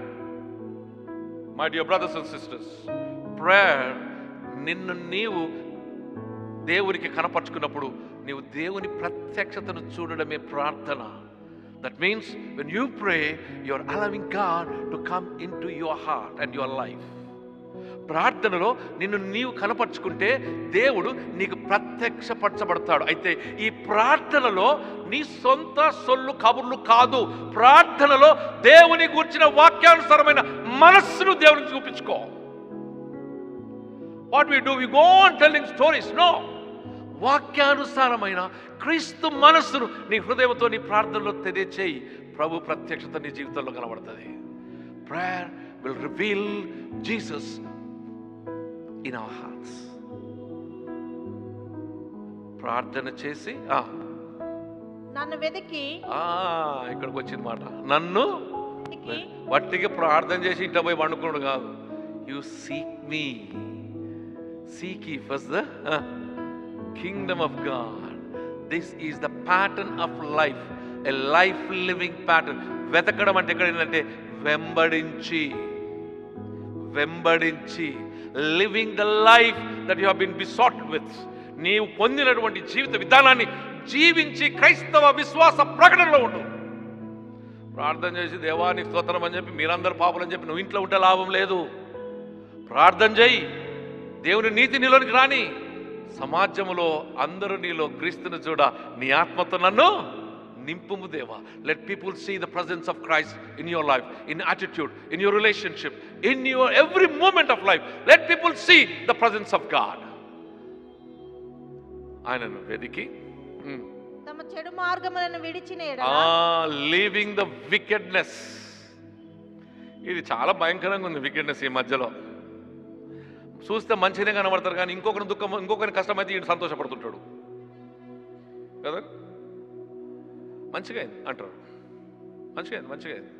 My dear brothers and sisters, prayer నిన్ను నీవు దేవునికి కనపరుచుకున్నప్పుడు నీవు దేవుని ప్రత్యక్షతను చూడడమే ప్రార్థన. That means when you pray, you are allowing God to come into your heart and your life. ప్రార్థనలో నిన్ను నీవు కనపరుచుకుంటే దేవుడు నీకు ప్రత్యక్షపరచబడతాడు. అయితే ఈ ప్రార్థనలో నీ సొంత సొల్లు కబుర్లు కాదు. ప్రార్థనలో దేవుని గురించిన వాక్యానుసారమైన మనస్సును దేవునికి చూపించుకో. What we do, we go on telling stories. No. వాక్యానుసారమైన క్రీస్తు మనస్సును నీ హృదయంతో నీ ప్రార్థనలో తెలియచేయి. ప్రభు ప్రత్యక్షత నీ జీవితంలో కనబడుతుంది. Prayer will reveal Jesus in our hearts. ప్రార్థన చేసి నన్ను వెతికి, ఇక్కడికి వచ్చిన మాట, నన్ను వట్టిగా ప్రార్థన చేసి ఇంట పోయి వండుకున్నాడు కాదు. You seek me. Seek ye first the uh, kingdom of God. This is the pattern of life, a life living pattern. వెతకడం అంటే ఎక్కడ ఏంటంటే వెంబడించి వెంబడించి living the life that you have been besotted with. నీవు పొందినటువంటి జీవిత విధానాన్ని జీవించి క్రైస్తవ విశ్వాస ప్రకటనలో ఉండు. ప్రార్థన చేసి దేవానికి స్తోత్రం అని చెప్పి మీరందరూ పాపలని చెప్పి నువ్వు ఇంట్లో ఉంటే లాభం లేదు. ప్రార్థన చేయి. దేవుని నీతి నీలోనికి రాని, సమాజంలో అందరూ నీలో క్రీస్తుని చూడ నీ ఆత్మతో నన్ను నింపుము దేవా. Let people see the presence of Christ in your life, in attitude, in your relationship, in your every moment of life. Let people see the presence of God. ఆయనను వెదికి తమ చెడు మార్గములను విడిచిన లీవింగ్ ద వికెడ్నెస్. ఇది చాలా భయంకరంగా ఉంది వికెడ్నెస్. ఈ మధ్యలో చూస్తే మంచిగానే కనబడతారు, కానీ ఇంకొకరి దుఃఖం, ఇంకొకరి కష్టమైతే ఈయన సంతోషపడుతుంటాడు కదా. మంచిగా అయింది అంటారు, మంచిగా అయింది మంచిగా అయింది.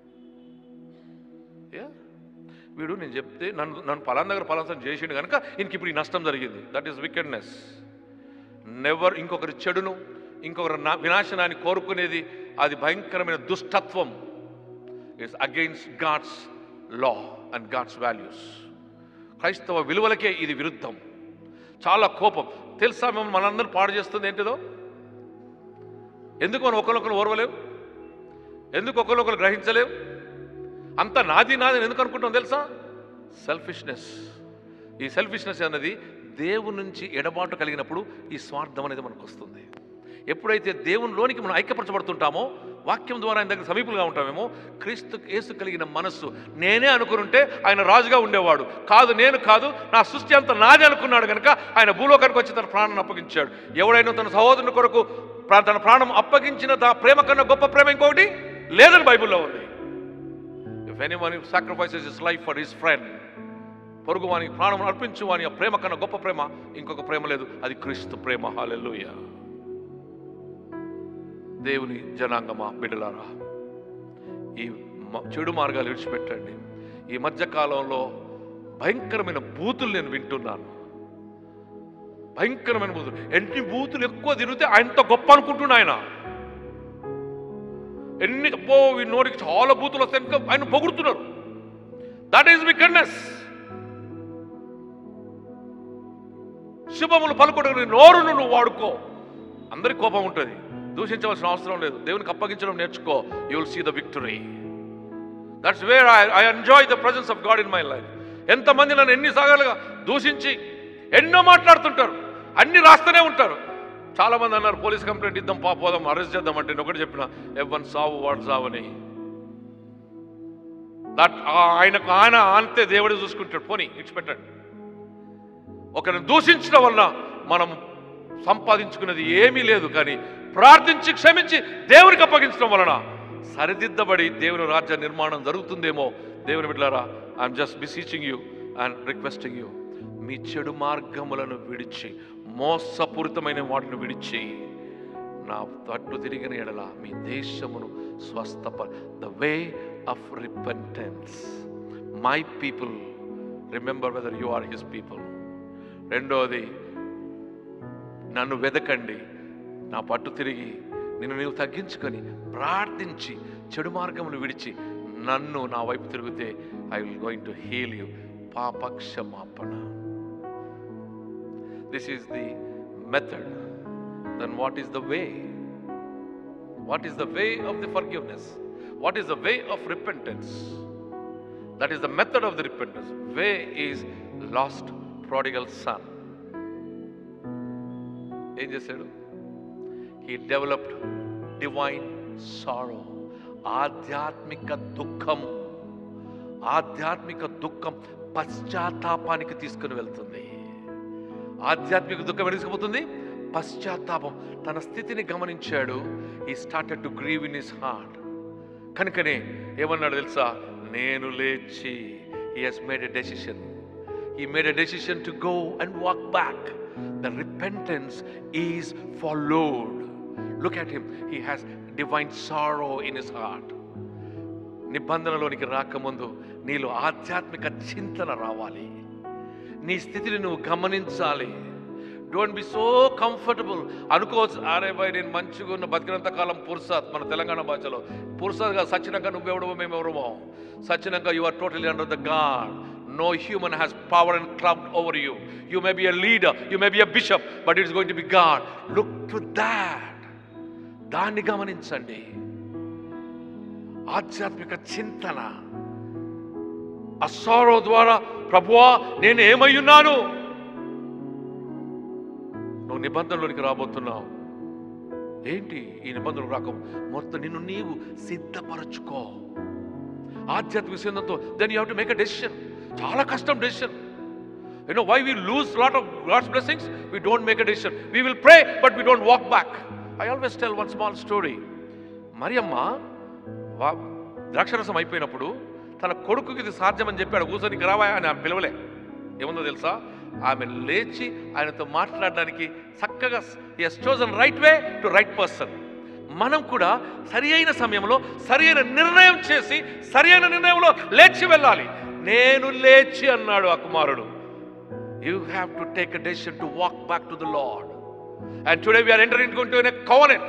వీడు నేను చెప్తే నన్ను నన్ను పలానా దగ్గర పలానా చేసిండు కనుక ఇంక ఇప్పుడు ఈ నష్టం జరిగింది. That is wickedness. నెవర్ ఇంకొకరి చెడును, ఇంకొకరి వినాశనాన్ని కోరుకునేది అది భయంకరమైన దుష్టత్వం. It's against God's law and God's values. క్రైస్తవ విలువలకే ఇది విరుద్ధం. చాలా కోపం తెలుసా మేము మనందరూ పాడు చేస్తుంది ఏంటిదో. ఎందుకు మనం ఒకరినొకరు ఓర్వలేవు, ఎందుకు ఒకరినొకరు గ్రహించలేవు, అంత నాది నాది ఎందుకు అనుకుంటాం తెలుసా? సెల్ఫిష్నెస్. ఈ సెల్ఫిష్నెస్ అన్నది దేవుని నుంచి ఎడబాటు కలిగినప్పుడు ఈ స్వార్థం అనేది మనకు వస్తుంది. ఎప్పుడైతే దేవునిలోనికి మనం ఐక్యపరచబడుతుంటామో, వాక్యం ద్వారా ఆయన దగ్గర సమీపులుగా ఉంటామేమో, క్రీస్తు యేసు కలిగిన మనస్సు నేనే అనుకునుంటే ఆయన రాజుగా ఉండేవాడు కాదు, నేను కాదు, నా సృష్టి అంతా నాదే అనుకున్నాడు కనుక ఆయన భూలోకానికి వచ్చి తన ప్రాణాన్ని అప్పగించాడు. ఎవడైనా తన సహోదరుని కొరకు తన ప్రాణం అప్పగించిన దా ప్రేమ కన్నా గొప్ప ప్రేమ ఇంకొకటి లేదని బైబిల్లో ఉంది. If anyone sacrifices his life for his friend, పొరుగు వానికి ప్రాణం అర్పించు వాని ఆ ప్రేమ కన్నా గొప్ప ప్రేమ ఇంకొక ప్రేమ లేదు. అది క్రీస్తు ప్రేమ. హల్లెలూయా. దేవుని జనాంగమా, బిడ్డలారా, ఈ చెడు మార్గాలు విడిచిపెట్టండి. ఈ మధ్యకాలంలో భయంకరమైన బూతులు నేను వింటున్నాను. భయంకరమైన బూతులు. ఎన్ని బూతులు ఎక్కువ తిరిగితే ఆయనతో గొప్ప అనుకుంటున్నా ఆయన. ఎన్ని పో నోటికి చాలా బూతులు వస్తాయి, ఆయన పొగుడుతున్నారు. That is wickedness. శుభములు పలుకుడు నోరును నువ్వు వాడుకో. అందరికి కోపం ఉంటుంది, దూషించవలసిన అవసరం లేదు. దేవునికి అప్పగించడం నేర్చుకో. You will see the victory. That's where I I enjoy the presence of God in my life. ఎంతమంది నన్ను ఎన్నిసార్లుగా దూషించి ఎన్నో మాట్లాడుతుంటారు, అన్ని రాస్తూనే ఉంటారు. చాలా మంది అన్నారు పోలీస్ కంప్లైంట్ ఇద్దాం, పాపోదాం, అరెస్ట్ చేద్దాం అంటే నేను ఒకటి చెప్పిన, ఎవ్వన్ సావు వాడు సావని. దట్ ఆయనకు ఆయన అంతే దేవుడే చూసుకుంటాడు. పోనీ ఇచ్చిపెట్టండి. ఒకరిని దూషించడం వలన మనం సంపాదించుకునేది ఏమీ లేదు, కానీ ప్రార్థించి క్షమించి దేవునికి అప్పగించడం వలన సరిదిద్దబడి దేవుని రాజ్య నిర్మాణం జరుగుతుందేమో. దేవుని బిడ్డలారా, I'm just beseeching you and requesting you, మీ చెడు మార్గములను విడిచి, మోసపూరితమైన వాటిని విడిచి నా తట్టు తిరిగిన ఎడల మీ దేశమును స్వస్థప. The way of repentance. My people remember whether you are his people. రెండోది, నన్ను వెదకండి, నా పట్టు తిరిగి నిన్ను నీవు తగ్గించుకొని ప్రార్థించి చెడు మార్గములు విడిచి నన్ను నా వైపు తిరిగితే I will going to heal you. పాప క్షమాపణ. This is the method. Then what is the way? What is the way of the forgiveness? What is the way of repentance? That is the method of the repentance. Way is lost prodigal son. ఏం చేశాడు? he developed divine sorrow. ఆధ్యాత్మిక దుఃఖం. ఆధ్యాత్మిక దుఃఖం పశ్చాత్తాపానికి తీసుకుని వెళ్తుంది. ఆధ్యాత్మిక దుఃఖం ఎడిసిపోతుంది పశ్చాత్తాపం. తన స్థితిని గమనించాడు. he started to grieve in his heart. కనుకనే ఏమన్నాడు తెలుసా? నేను లేచి, he has made a decision. He made a decision to go and walk back. The repentance is followed. Look at him. He has divine sorrow in his heart. నిబంధనలోనికి రాకముందు నీలో ఆధ్యాత్మిక చింతన రావాలి. నీ స్థితిని నువ్వు గమనించాలి. Don't be so comfortable. అనుకోవచ్చు, అరే బాయ్ నేను మంచిగా ఉన్న బతికినంత కాలం పురుషాత్. మన తెలంగాణ భాషలో పురుషాత్గా సచ్చినాక నువ్వెవడమో మేమెవడమో. సచ్చినాక you are totally under the God. No human has power and clout over you. You may be a leader, you may be a bishop, but it is going to be God. Look to that. దాన్ని గమనించండి. ఆధ్యాత్మిక చింతన. ఆ సారో ద్వారా ప్రభువా నేను ఏమై ఉన్నాను, నువ్వు నిబంధనలోనికి రాబోతున్నావు. ఏంటి ఈ నిబంధనలు రాక మొత్తం నిన్ను నీవు సిద్ధపరచుకో ఆధ్యాత్మిక సిద్ధంతో. Then you have to make a decision. చాలా కష్టం decision. You know why we lose lot of God's blessings? We don't make a decision. We will pray but we don't walk back. I always tell one small story. Mariyamma ద్రాక్షరసం అయిపోయినప్పుడు తన కొడుకుకి ఇది సాధ్యమని చెప్పాడు. కూర్చొని రావా అని ఆమె పిలవలే. ఏముందో తెలుసా? ఆమె లేచి ఆయనతో మాట్లాడడానికి చక్కగా he has chosen right way to right person. మనం కూడా సరి అయిన సమయంలో సరి అయిన నిర్ణయం చేసి సరి అయిన నిర్ణయంలో లేచి వెళ్ళాలి. నేను లేచి అన్నాడు ఆ కుమారుడు. You have to take a decision to walk back to the Lord. And today we are entering into a covenant.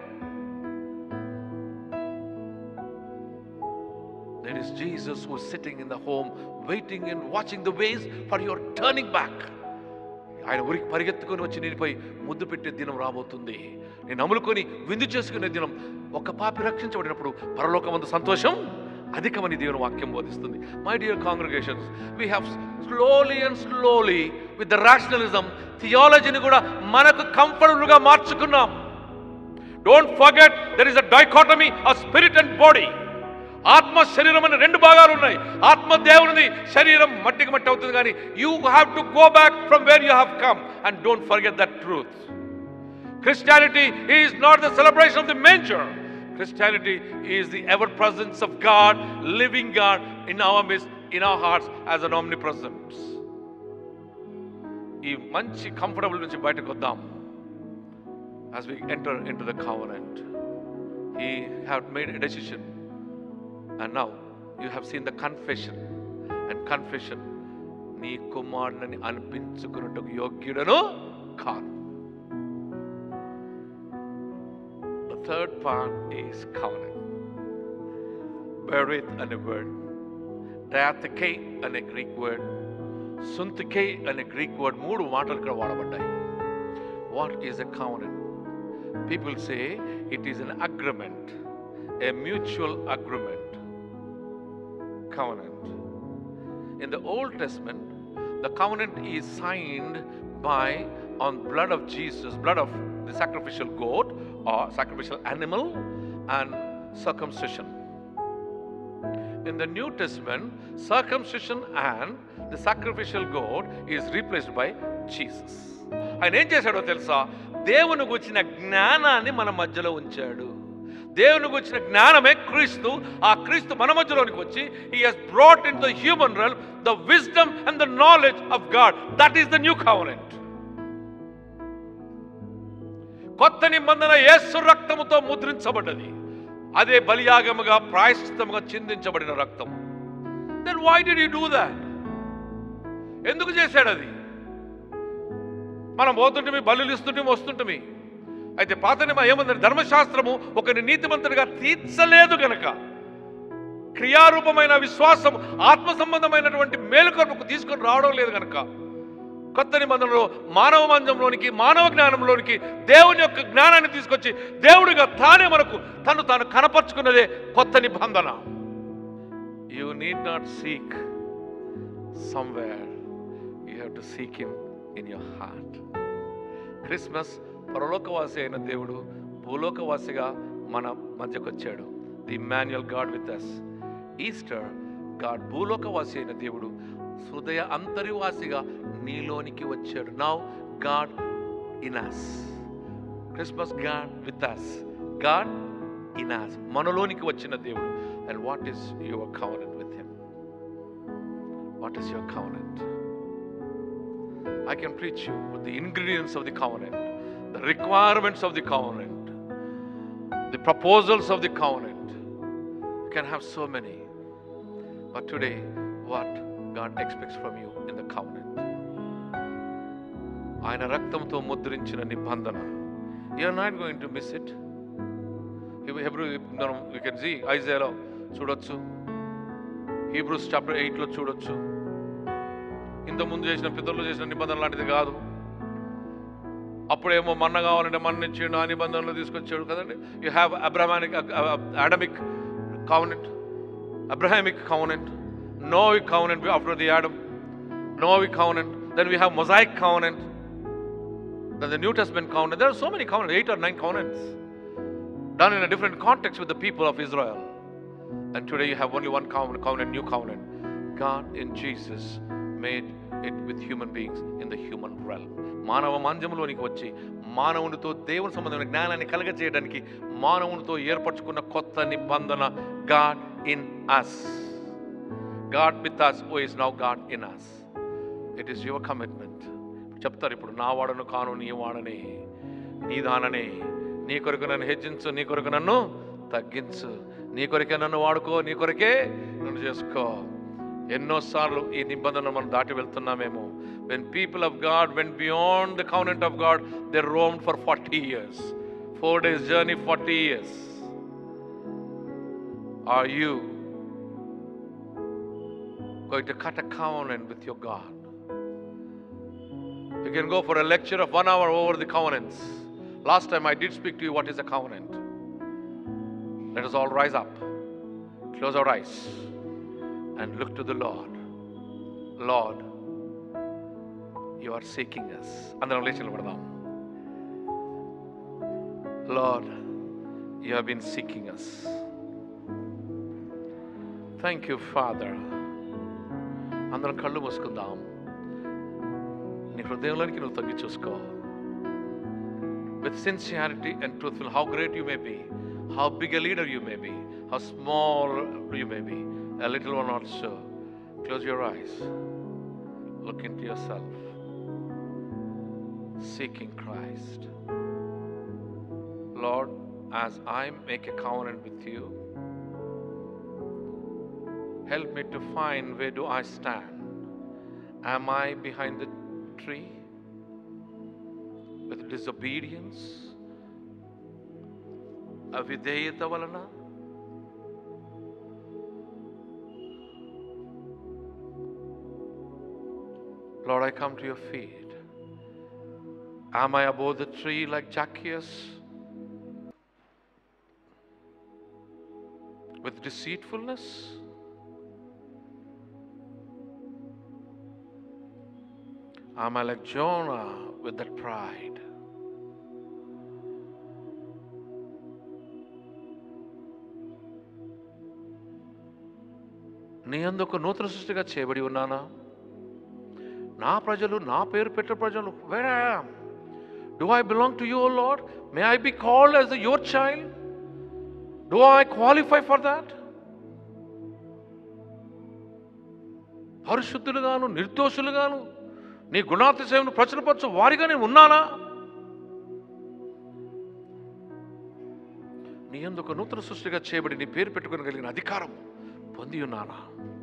There is Jesus who is sitting in the home, waiting and watching the ways for your turning back. ఆయన ఊరికి పరిగెత్తుకొని వచ్చి నేనిపై ముద్దు పెట్టే దినం రాబోతుంది. నేను అములుకొని విందు చేసుకునే దినం. ఒక పాపి రక్షించబడినప్పుడు పరలోకమందు సంతోషం అధికమని దేవుని వాక్యం బోధిస్తుంది. My dear congregations, we have slowly and slowly with the rationalism థియాలజీని కూడా మనకు కంఫర్టబుల్గా మార్చుకున్నాం. Don't forget there is a dichotomy of spirit and body. ఆత్మ శరీరం అనే రెండు భాగాలు ఉన్నాయి. ఆత్మ దేవునిది, శరీరం మట్టికి మట్టి అవుతుంది. కానీ you have to go back from where you have come and don't forget that truth. Christianity is not the celebration of the manger. Christianity is the ever presence of God, living God in our midst, in our hearts as an omnipresence. ఈ మంచి comfortable నుంచి బయటకు వద్దాం. As we enter into the covenant, he have made a decision, and now you have seen the confession, and confession నీ కుమారుని అనిపించుకున్నట్టుకు యోగ్యుడను కాను. The third part is covenant. Berith అనే word, diatheke అనే Greek word, suntike అనే Greek word, మూడు మాటలు ఇక్కడ వాడబడ్డాయి. What is a covenant? People say it is an agreement, a mutual agreement. Covenant. In the Old Testament, the covenant is signed by on blood of Jesus, blood of the sacrificial goat or sacrificial animal, and circumcision. In the New Testament, circumcision and the sacrificial goat is replaced by Jesus. ఆయన ఏం చేశాడో తెలుసా? దేవుని గురించిన జ్ఞానాన్ని మన మధ్యలో ఉంచాడు. దేవుని గురించిన జ్ఞానమే క్రీస్తు. ఆ క్రీస్తు మన మధ్యలోనికి వచ్చి he has brought into the human realm the wisdom and the knowledge of God. That is the new covenant. కొత్త నిబంధన యేసు రక్తముతో ముద్రించబడ్డది. అదే బలియాగముగా ప్రాయశ్చిత్తముగా చిందించబడిన రక్తం. Then why did he do that? ఎందుకు చేశాడు అది? మనం పోతుంటే బలులు ఇస్తుంటే వస్తుంటే. అయితే పాత నియమం ఏమందంటే ధర్మశాస్త్రము ఒకరిని నీతిమంతుడిగా తీర్చలేదు గనక, క్రియారూపమైన విశ్వాసం ఆత్మ సంబంధమైనటువంటి మేలుకొరకు తీసుకొని రావడం లేదు గనక, కొత్త నిబంధనలో మానవ మంజంలోనికి మానవ జ్ఞానంలోనికి దేవుని యొక్క జ్ఞానాన్ని తీసుకొచ్చి దేవుడిగా తానే మనకు తను తాను కనపరుచుకున్నదే కొత్త నిబంధన. You need not seek somewhere, you have to seek him in your heart. Christmas పరలోకవాసి అయిన దేవుడు భూలోకవాసిగా మన మధ్యకు వచ్చాడు. The Immanuel God with us. Easter God భూలోకవాసి అయిన దేవుడు హృదయ అంతర్వాసిగా నీలోనికి వచ్చాడు. Now God in us. Christmas God with us, God in us, మనలోనికి వచ్చిన దేవుడు. And what is your covenant with him? What is your covenant? I can preach you with the ingredients of the covenant, the requirements of the covenant, the proposals of the covenant. You can have so many. But today, what God expects from you in the covenant? ఆయన రక్తంతో ముద్రించిన నిబంధన. You are not going to miss it. Hebrew, you can see Isaiah చూడొచ్చు, Hebrews chapter eight లో చూడొచ్చు. ఇంత ముందు చేసిన పితరులు చేసిన నిబంధన లాంటిది కాదు. అప్పుడేమో మన్న కావాలంటే మన్న ఇచ్చాడు, ఆ నిబంధనలు తీసుకొచ్చాడు కదండి. You have Abrahamic Adamic covenant, Abrahamic covenant, Noahic covenant after the Adam, Noahic covenant. Then we have Mosaic covenant, Then the New Testament covenant, there are so many covenants, eight or nine covenants, done in a different context with the people of Israel. And today you have only one covenant, covenant, new covenant. God in Jesus made it with human beings in the human realm. మానవ మంజములోనికి వచ్చి మానవునితో దేవుని సంబంధమైన జ్ఞానాన్ని కలగ చేయడానికి మానవునితో ఏర్పరచుకున్న కొత్త నిబంధన. God in us. God with us, who is now God in us. It is your commitment. చెప్తారు ఇప్పుడు, నా వాడను కాను నీ వాడనే, నీ దాననే, నీ కొరకు నన్ను హెచ్చించు, నీ కొరకు నన్ను తగ్గించు, నీ కొరకే నన్ను వాడుకో, నీ కొరకే నన్ను చేసుకో. ఎన్నోసార్లు ఈ నిబంధన మనం దాటి వెళ్తున్నామేమో. When people of God went beyond the covenant of God, they roamed for forty years. Four days journey, forty years. Are you going to cut a covenant with your God? You can go for a lecture of one hour over the covenants. Last time I did speak to you what is a covenant. Let us all rise up, close our eyes, and look to the Lord. Lord, you are seeking us. And the relation with them. Lord, you have been seeking us. Thank you, Father. అందరం కళ్ళు మూసుకుందాం. నీ హృదయంలోనికి నువ్వు తగ్గి చూసుకో. With sincerity and truthful, how great you may be, how big a leader you may be, how small you may be, a little one also. Close your eyes. Look into yourself. Seeking Christ. Lord, as I make a covenant with you, help me to find where do I stand. Am I behind the tree with disobedience, avideyata valana? Lord, I come to your feet. Am I above the tree like Zacchaeus, with deceitfulness? Am I like Jonah with that pride? నీ అందుకు నూతన సృష్టిగా చేయబడి ఉన్నానా? నా ప్రజలు, నా పేరు పెట్ట ప్రజలు, where I am? Do I belong to you, O Lord? May I be called as your child? Do I qualify for that? పరిశుద్ధులుగాను నిర్దోషులుగాను నీ గుణాతిశయమును ప్రచురపరచు వారిగా నేను ఉన్నానా? నీ యందు ఒక నూతన సృష్టిగా చేయబడి నీ పేరు పెట్టుకోగలిగిన అధికారం పొంది ఉన్నానా?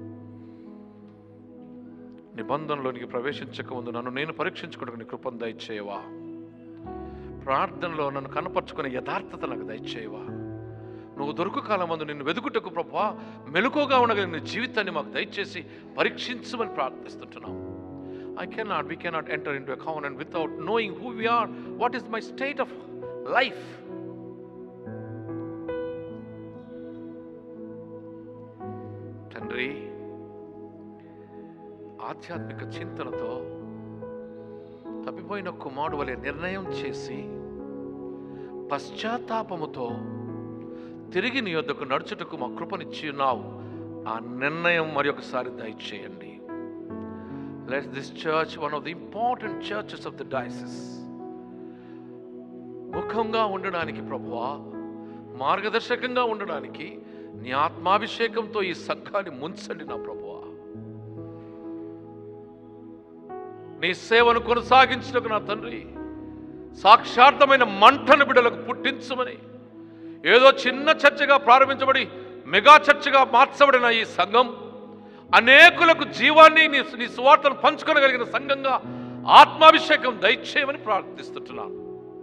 నిబంధనలోనికి ప్రవేశించక ముందు నన్ను నేను పరీక్షించుకోవడానికి నీ కృపను దయచేయవా? ప్రార్థనలో నన్ను కనపరుచుకునే యథార్థత నాకు దయచేయవా? నువ్వు దొరుకు కాలం మందు నిన్ను వెదుకుటకు ప్రభువా మెలకుగా ఉండగలిగిన జీవితాన్ని మాకు దయచేసి పరీక్షించమని ప్రార్థిస్తుంటున్నాం. I cannot, we cannot enter into a covenant without knowing who we are. What is my state of life? తండ్రి, ఆధ్యాత్మిక చింతనతో తప్పిపోయిన కుమారుడు వలె నిర్ణయం చేసి పశ్చాత్తాపముతో తిరిగి నీ యొద్దకు నడుచుటకు మా కృపనిచ్చి ఉన్నావు. ఆ నిర్ణయం మరి ఒకసారి దయచేయండి. Let this church, one of the important churches of the diocese, ముఖంగా ఉండడానికి ప్రభువా, మార్గదర్శకంగా ఉండడానికి నీ ఆత్మాభిషేకంతో ఈ సంఘాన్ని ముంచండి నా ప్రభువా. నీ సేవను కొనసాగించుటకు నా తండ్రి సాక్షార్థమైన మంటను బిడ్డలకు పుట్టించమని, ఏదో చిన్న చర్చగా ప్రారంభించబడి మెగా చర్చగా మార్చబడిన ఈ సంఘం అనేకులకు జీవాన్ని నీ నీ సువార్తను పంచుకోగలిగిన సంఘంగా ఆత్మాభిషేకం దయచేయమని ప్రార్థిస్తుంటున్నాను.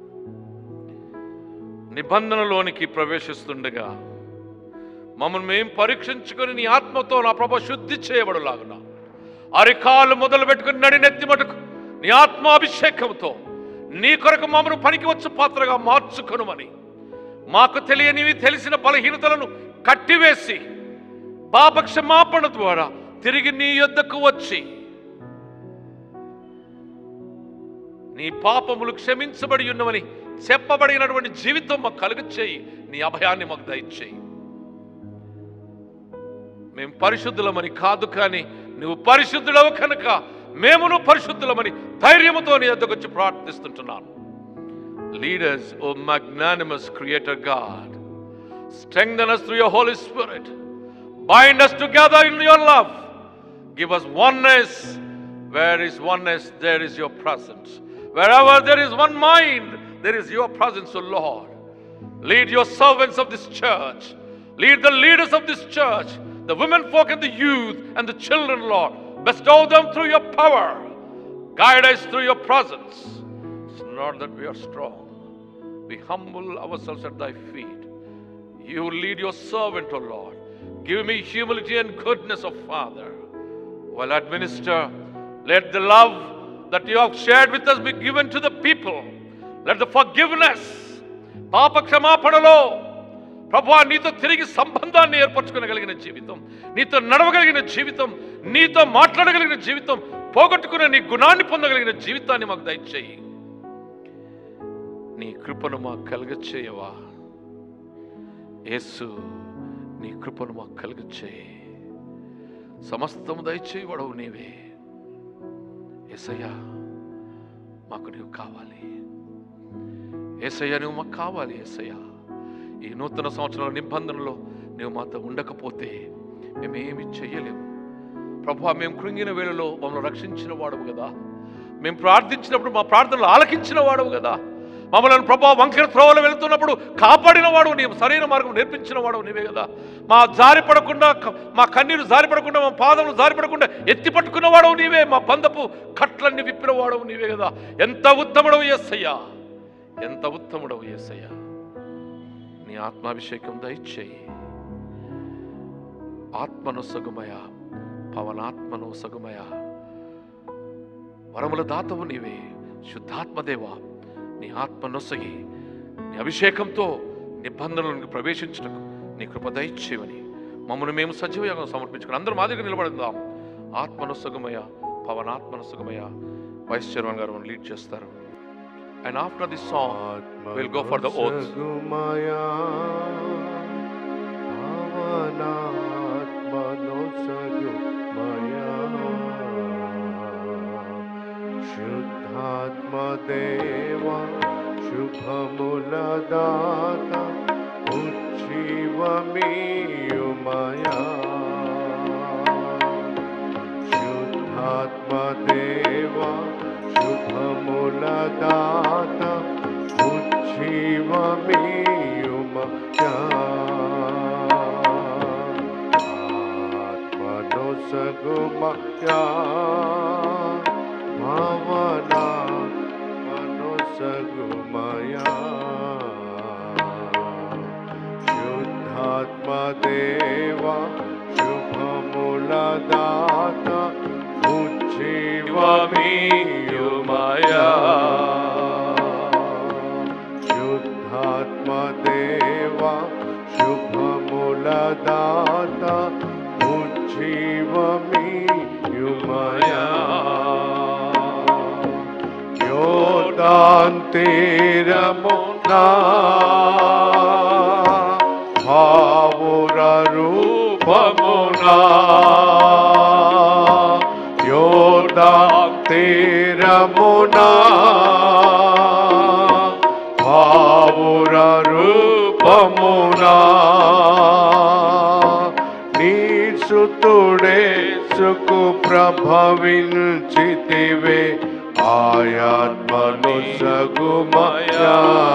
నిబంధనలోనికి ప్రవేశిస్తుండగా మమ్మల్ని మేము పరీక్షించుకొని నీ ఆత్మతో నా ప్రభు శుద్ధి చేయబడులాగున అరికాలు మొదలు పెట్టుకుని నడినెత్తి మటుకు నీ ఆత్మాభిషేకంతో నీ కొరకు మమ్మల్ని పనికి వచ్చు పాత్రగా మార్చుకొనుమని, మాకు తెలియనివి తెలిసిన బలహీనతలను కట్టివేసి పాపక్షమాపణ ద్వారా తిరిగి నీ యొద్దకు వచ్చి నీ పాపములు క్షమించబడి ఉన్నవని చెప్పబడినటువంటి జీవితం మాకు కలుగచేయి. నీ అభయాన్ని మాకు దయచేయి. మేము పరిశుద్ధులమని కాదు, కానీ నువ్వు పరిశుద్ధుడవు కనుక మేమును పరిశుద్ధులమని ధైర్యముతో నీ వద్దకు వచ్చి ప్రార్థిస్తుంటున్నాను. Lead us, O magnanimous Creator God. Strengthen us through your Holy Spirit. Bind us together in your love. Give us oneness. Where is oneness, there is your presence. Wherever there is one mind, there is your presence, O Lord. Lead your servants of this church. Lead the leaders of this church, the women folk and the youth and the children, Lord. Bestow them through your power. Guide us through your presence. It's not that we are strong. We humble ourselves at thy feet. You lead your servant, O Lord. Give me humility and goodness of Father. While I administer, let the love that you have shared with us be given to the people. Let the forgiveness, Papa Ksamapanalo, ప్రభువా, నీతో తిరిగి సంబంధాన్ని ఏర్పరచుకోగలిగిన జీవితం, నీతో నడవగలిగిన జీవితం, నీతో మాట్లాడగలిగిన జీవితం, పోగొట్టుకునే నీ గుణాన్ని పొందగలిగిన జీవితాన్ని మాకు దయచేయి. నీ కృపను మాకు కలుగచేయవా యేసు, నీ కృపను మాకు కలుగచేయి. సమస్తము దయచేయి వాడవు నీవే. యేసయ్యా, మాకు నీవు కావాలి. యేసయ్యా, నువ్వు మాకు కావాలి. యేసయ్యా, ఈ నూతన సంవత్సరాల నిబంధనలో నువ్వు మాతో ఉండకపోతే మేమేమి చెయ్యలేము. ప్రభువా, మేము కృంగిన వేళలో మమ్మల్ని రక్షించిన వాడవు కదా, మేము ప్రార్థించినప్పుడు మా ప్రార్థనలు ఆలకించిన వాడవు కదా, మమ్మల్ని ప్రభువా వంకర త్రోవలు వెళుతున్నప్పుడు కాపాడిన వాడు నీవు, సరైన మార్గం నేర్పించిన వాడు నీవే కదా. మా జారిపడకుండా, మా కన్నీరు జారిపడకుండా, మా పాదములు జారిపడకుండా ఎత్తి పట్టుకున్న వాడవు నీవే. మా బంధపు కట్లన్నీ విప్పిన వాడవు నీవే కదా. ఎంత ఉత్తముడవు యేసయ్యా, ఎంత ఉత్తముడవు యేసయ్యా. నీ ఆత్మాభిషేకం దయచేయి. ఆత్మను సగుమయ, పవనాత్మను సగుమయ, వరముల దాతవు నీవే. శుద్ధాత్మదేవా, నీ ఆత్మనొసగి నీ అభిషేకంతో నిబంధనలకు ప్రవేశించటకు నీ కృప దయచేయమని మమ్మల్ని మేము సజీవంగా సమర్పించుకుని అందరూ మా దగ్గర నిలబడదాం. ఆత్మనొసగుమయ, పవనాత్మనొసగుమయ. వైస్ చైర్మన్ గారు లీడ్ చేస్తారు. And after this song, we'll go for the oath. Shuddhatmadeva Shubhamuladata Uchivamiyumaya Shuddhatmadeva Shubhamuladata Uchivamiyumaya Atmanosagumaya Bhavana Manosagumaya Shuddhatmadeva Shubhamuladata Uchivamiyumaya Shuddhatmadeva Shubhamuladata Uchivamiyumaya Yodantiramuna Bhavura Rupamuna Yodantiramuna Bhavura Rupamuna Nisutude Suku Prabhavinchitive Ayatmanusagumaya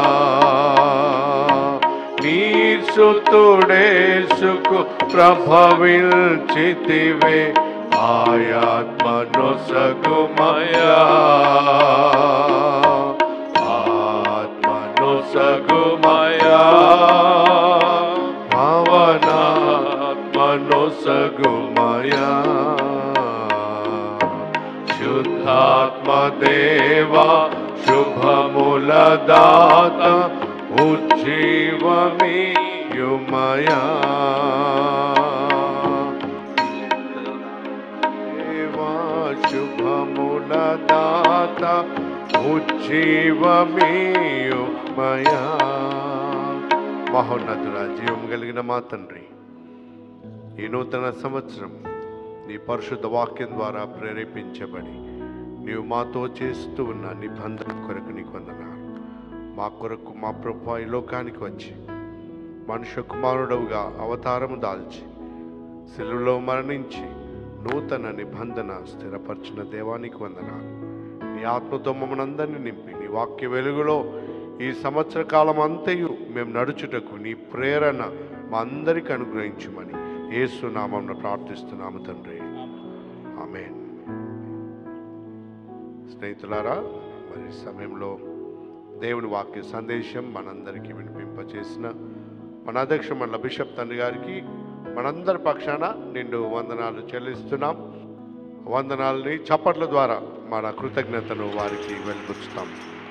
Nisutude Suku Prabhavinchitive Ayatmanusagumaya Atmanusagumaya Bhavanatmanusagumaya Shuddhatmadeva Shubhamuladata Uchivamiyumaya Deva Shubhamuladata Uchivamiyumaya జీవమీయుమయా. మహోన్నతుడ, జీవం కలిగిన మా తండ్రి, ఈ నూతన సంవత్సరం నీ పరిశుద్ధ వాక్యం ద్వారా ప్రేరేపించబడి నీవు మాతో చేస్తూ ఉన్న నిబంధన కొరకు నీకు వందనాలు. మా కొరకు మా ప్రభువా ఈ లోకానికి వచ్చి మనుష్య కుమారుడవుగా అవతారము దాల్చి శిలువలో మరణించి నూతన నిబంధన స్థిరపరిచిన దేవానికి వందనాలు. నీ ఆత్మతో మమ్మల్ని అందరినీ నింపి నీ వాక్య వెలుగులో ఈ సంవత్సర కాలం అంతయు మేము నడుచుటకు నీ ప్రేరణ మా అందరికి అనుగ్రహించుమని యేసు నామమున ప్రార్థిస్తున్నాము తండ్రి, ఆమేన్. స్నేహితులారా, మరి సమయంలో దేవుని వాక్య సందేశం మనందరికీ వినిపింపచేసిన మన అధ్యక్ష మండల బిషప్ తండ్రి గారికి మనందరి పక్షాన నిండు వందనాలు చెల్లిస్తున్నాం. వందనాలని చప్పట్ల ద్వారా మన కృతజ్ఞతను వారికి వెలిబుచ్చుతాం.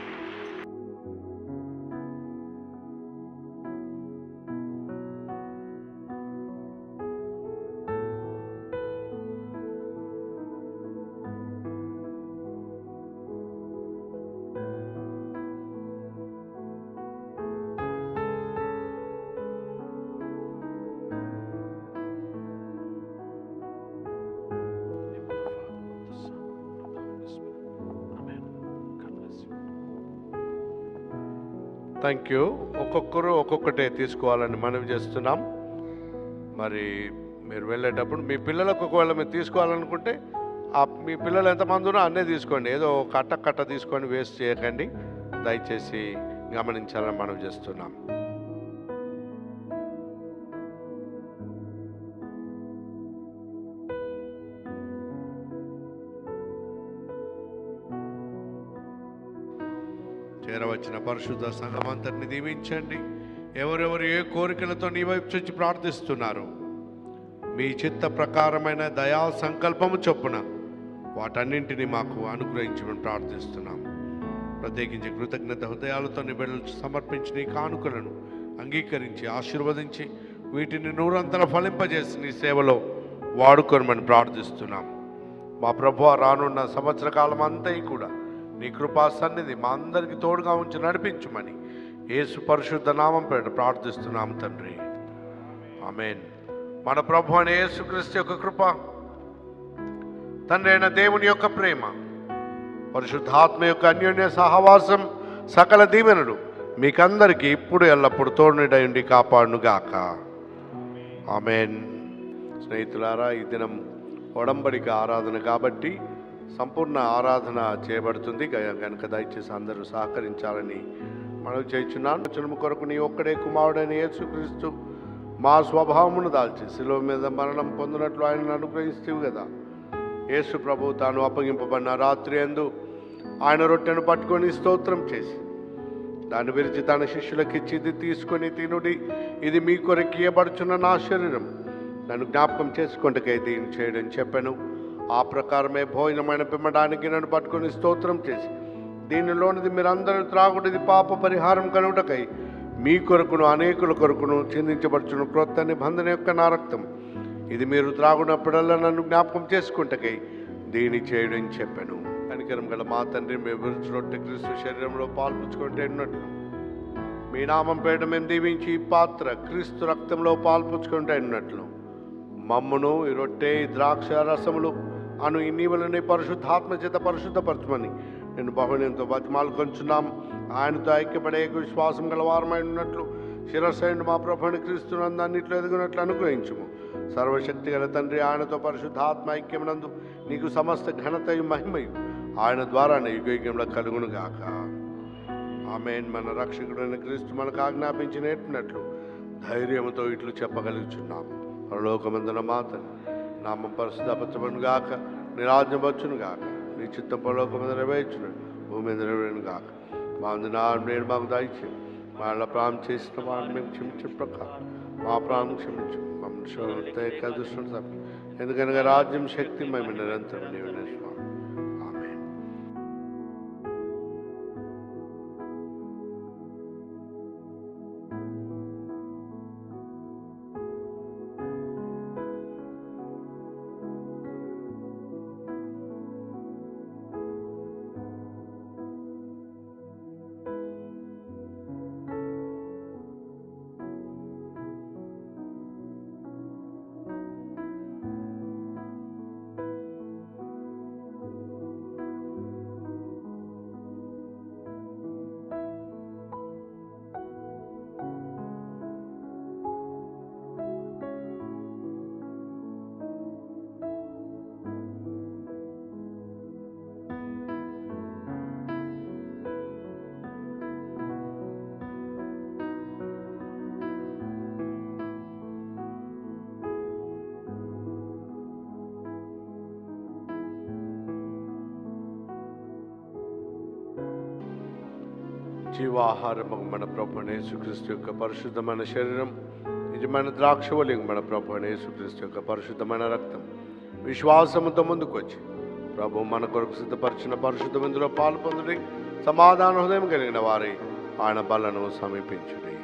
Thank you. ఒక్కొక్కరు ఒక్కొక్కటే తీసుకోవాలని మనవి చేస్తున్నాం. మరి మీరు వెళ్ళేటప్పుడు మీ పిల్లలకు ఒకవేళ మీరు తీసుకోవాలనుకుంటే ఆ మీ పిల్లలు ఎంతమంది ఉన్నా అన్నీ తీసుకోండి. ఏదో కట్ట కట్ట తీసుకొని వేస్ట్ చేయకండి, దయచేసి గమనించాలని మనవి చేస్తున్నాం. చేరవచ్చిన పరిశుద్ధ సంఘమంతటిని దీవించండి. ఎవరెవరు ఏ కోరికలతో నీ వైపు చూచి ప్రార్థిస్తున్నారు, మీ చిత్త ప్రకారమైన దయా సంకల్పము చొప్పున వాటన్నింటినీ మాకు అనుగ్రహించమని ప్రార్థిస్తున్నాం. ప్రత్యేకించి కృతజ్ఞత హృదయాలతో నీ బిడ్డలు సమర్పించి నీ కానుకలను అంగీకరించి ఆశీర్వదించి వీటిని నూరంతల ఫలింపజేసి నీ సేవలో వాడుకోనమని ప్రార్థిస్తున్నాం. మా ప్రభువా, రానున్న సంవత్సర కాలం అంతా కూడా నీ కృపా సన్నిధి మా అందరికీ తోడుగా ఉంచి నడిపించుమని యేసు పరిశుద్ధ నామం పేరిట ప్రార్థిస్తున్నాం తండ్రి, ఆమేన్. మన ప్రభు అయిన యేసుక్రీస్తు యొక్క కృప, తండ్రి అయిన దేవుని యొక్క ప్రేమ, పరిశుద్ధాత్మ యొక్క అన్యోన్య సహవాసం, సకల దీవెనలు మీకందరికీ ఇప్పుడు ఎల్లప్పుడు తోడునిడై ఉండి కాపాడునుగాక, ఆమేన్. స్నేహితులారా, ఈ దినం ఒడంబడిక ఆరాధన కాబట్టి సంపూర్ణ ఆరాధన చేయబడుతుంది కనుక దయచేసి అందరూ సహకరించాలని మనవి చేయుచున్నాను. వచనము కొరకు నీ ఒక్కడే కుమారుడైన యేసుక్రీస్తు మా స్వభావమును దాల్చి శిలువ మీద మరణం పొందినట్లు ఆయనను అనుగ్రహిస్తూ కదా. యేసు ప్రభు తాను అప్పగింపబడిన రాత్రి యందు ఆయన రొట్టెను పట్టుకొని స్తోత్రం చేసి దాన్ని విరిచి తన శిష్యులకు ఇచ్చి, ఇది తీసుకొని తినుడి, ఇది మీ కొరకు ఇయ్యబడుచున్న నా శరీరం, నన్ను జ్ఞాపకం చేసుకుంటకై దీన్ని చేయడం చెప్పాను. ఆ ప్రకారమే భోజనమైన పిమ్మడానికి నన్ను పట్టుకొని స్తోత్రం చేసి, దీనిలోనిది మీరందరూ త్రాగుడిది పాప పరిహారం కలుగుటకై మీ కొరకును అనేకుల కొరకును చిందించబడుచున్న క్రొత్త నిబంధన యొక్క నా రక్తం, ఇది మీరు త్రాగునప్పుడల్లా నన్ను జ్ఞాపకం చేసుకుంటకై దీన్ని చేయడం చెప్పాను. కనికరం గల మా తండ్రి, మేము విరుచు రొట్టె క్రీస్తు శరీరంలో పాల్పుచ్చుకుంటే ఉన్నట్లు మీ నామం పేట మేము దీవించి ఈ పాత్ర క్రీస్తు రక్తంలో పాల్పుచ్చుకుంటే ఉన్నట్లు మమ్మును ఈ రొట్టె ఈ ద్రాక్ష రసములు అను ఈ నీవులని పరిశుద్ధాత్మ చేత పరిశుద్ధపరచమని నేను బహుళంతో బతిమాలు కొంచున్నాం. ఆయనతో ఐక్యపడే విశ్వాసం గల వారమై ఉన్నట్లు శిరస్సైన మా ప్రభుని క్రీస్తునందు అన్నిట్లో ఎదుగునట్లు అనుగ్రహించుము. సర్వశక్తి గల తండ్రి, ఆయనతో పరిశుద్ధాత్మ ఐక్యమునందు నీకు సమస్త ఘనతయు మహిమయు ఆయన ద్వారానే యుగయుగంలో కలుగునుగాక, ఆమేన్. మన రక్షకుడైన క్రీస్తు మనకు ఆజ్ఞాపించిన ఎట్టినట్లు ధైర్యముతో ఇట్లు చెప్పగలుగుచున్నాము. పరలోకమందున మాత నామం పరిశుద్ధపరచబడును గాక, నీ రాజ్యం వచ్చును గాక, నీ చిత్తం పరలోకమందు నెరవేర్చును, భూమి మీద నెరవేరును గాక. మా నాన్న నేను మాకు దయచేసి వాళ్ళ ప్రాణం చేసిన వారిని మేము క్షమించిన ప్రకారం మా ప్రాణం క్షమించు, మమ్మల్ని దుష్టుడు ఎందుకనగా రాజ్యం శక్తి మేము నిరంతరం నీవే స్వామి. జీవాహారము మన ప్రభు యేసుక్రీస్తు యొక్క పరిశుద్ధమైన శరీరం, నిజమైన ద్రాక్షవల్లి మన ప్రభు యేసుక్రీస్తు యొక్క పరిశుద్ధమైన రక్తం, విశ్వాసముతో ముందుకు వచ్చి ప్రభు మన కొరకు సిద్ధపరిచిన పరిశుద్ధ విందులో పాలు పొందుడి. సమాధాన హృదయం కలిగిన వారి ఆయన బలను సమీపించుడి.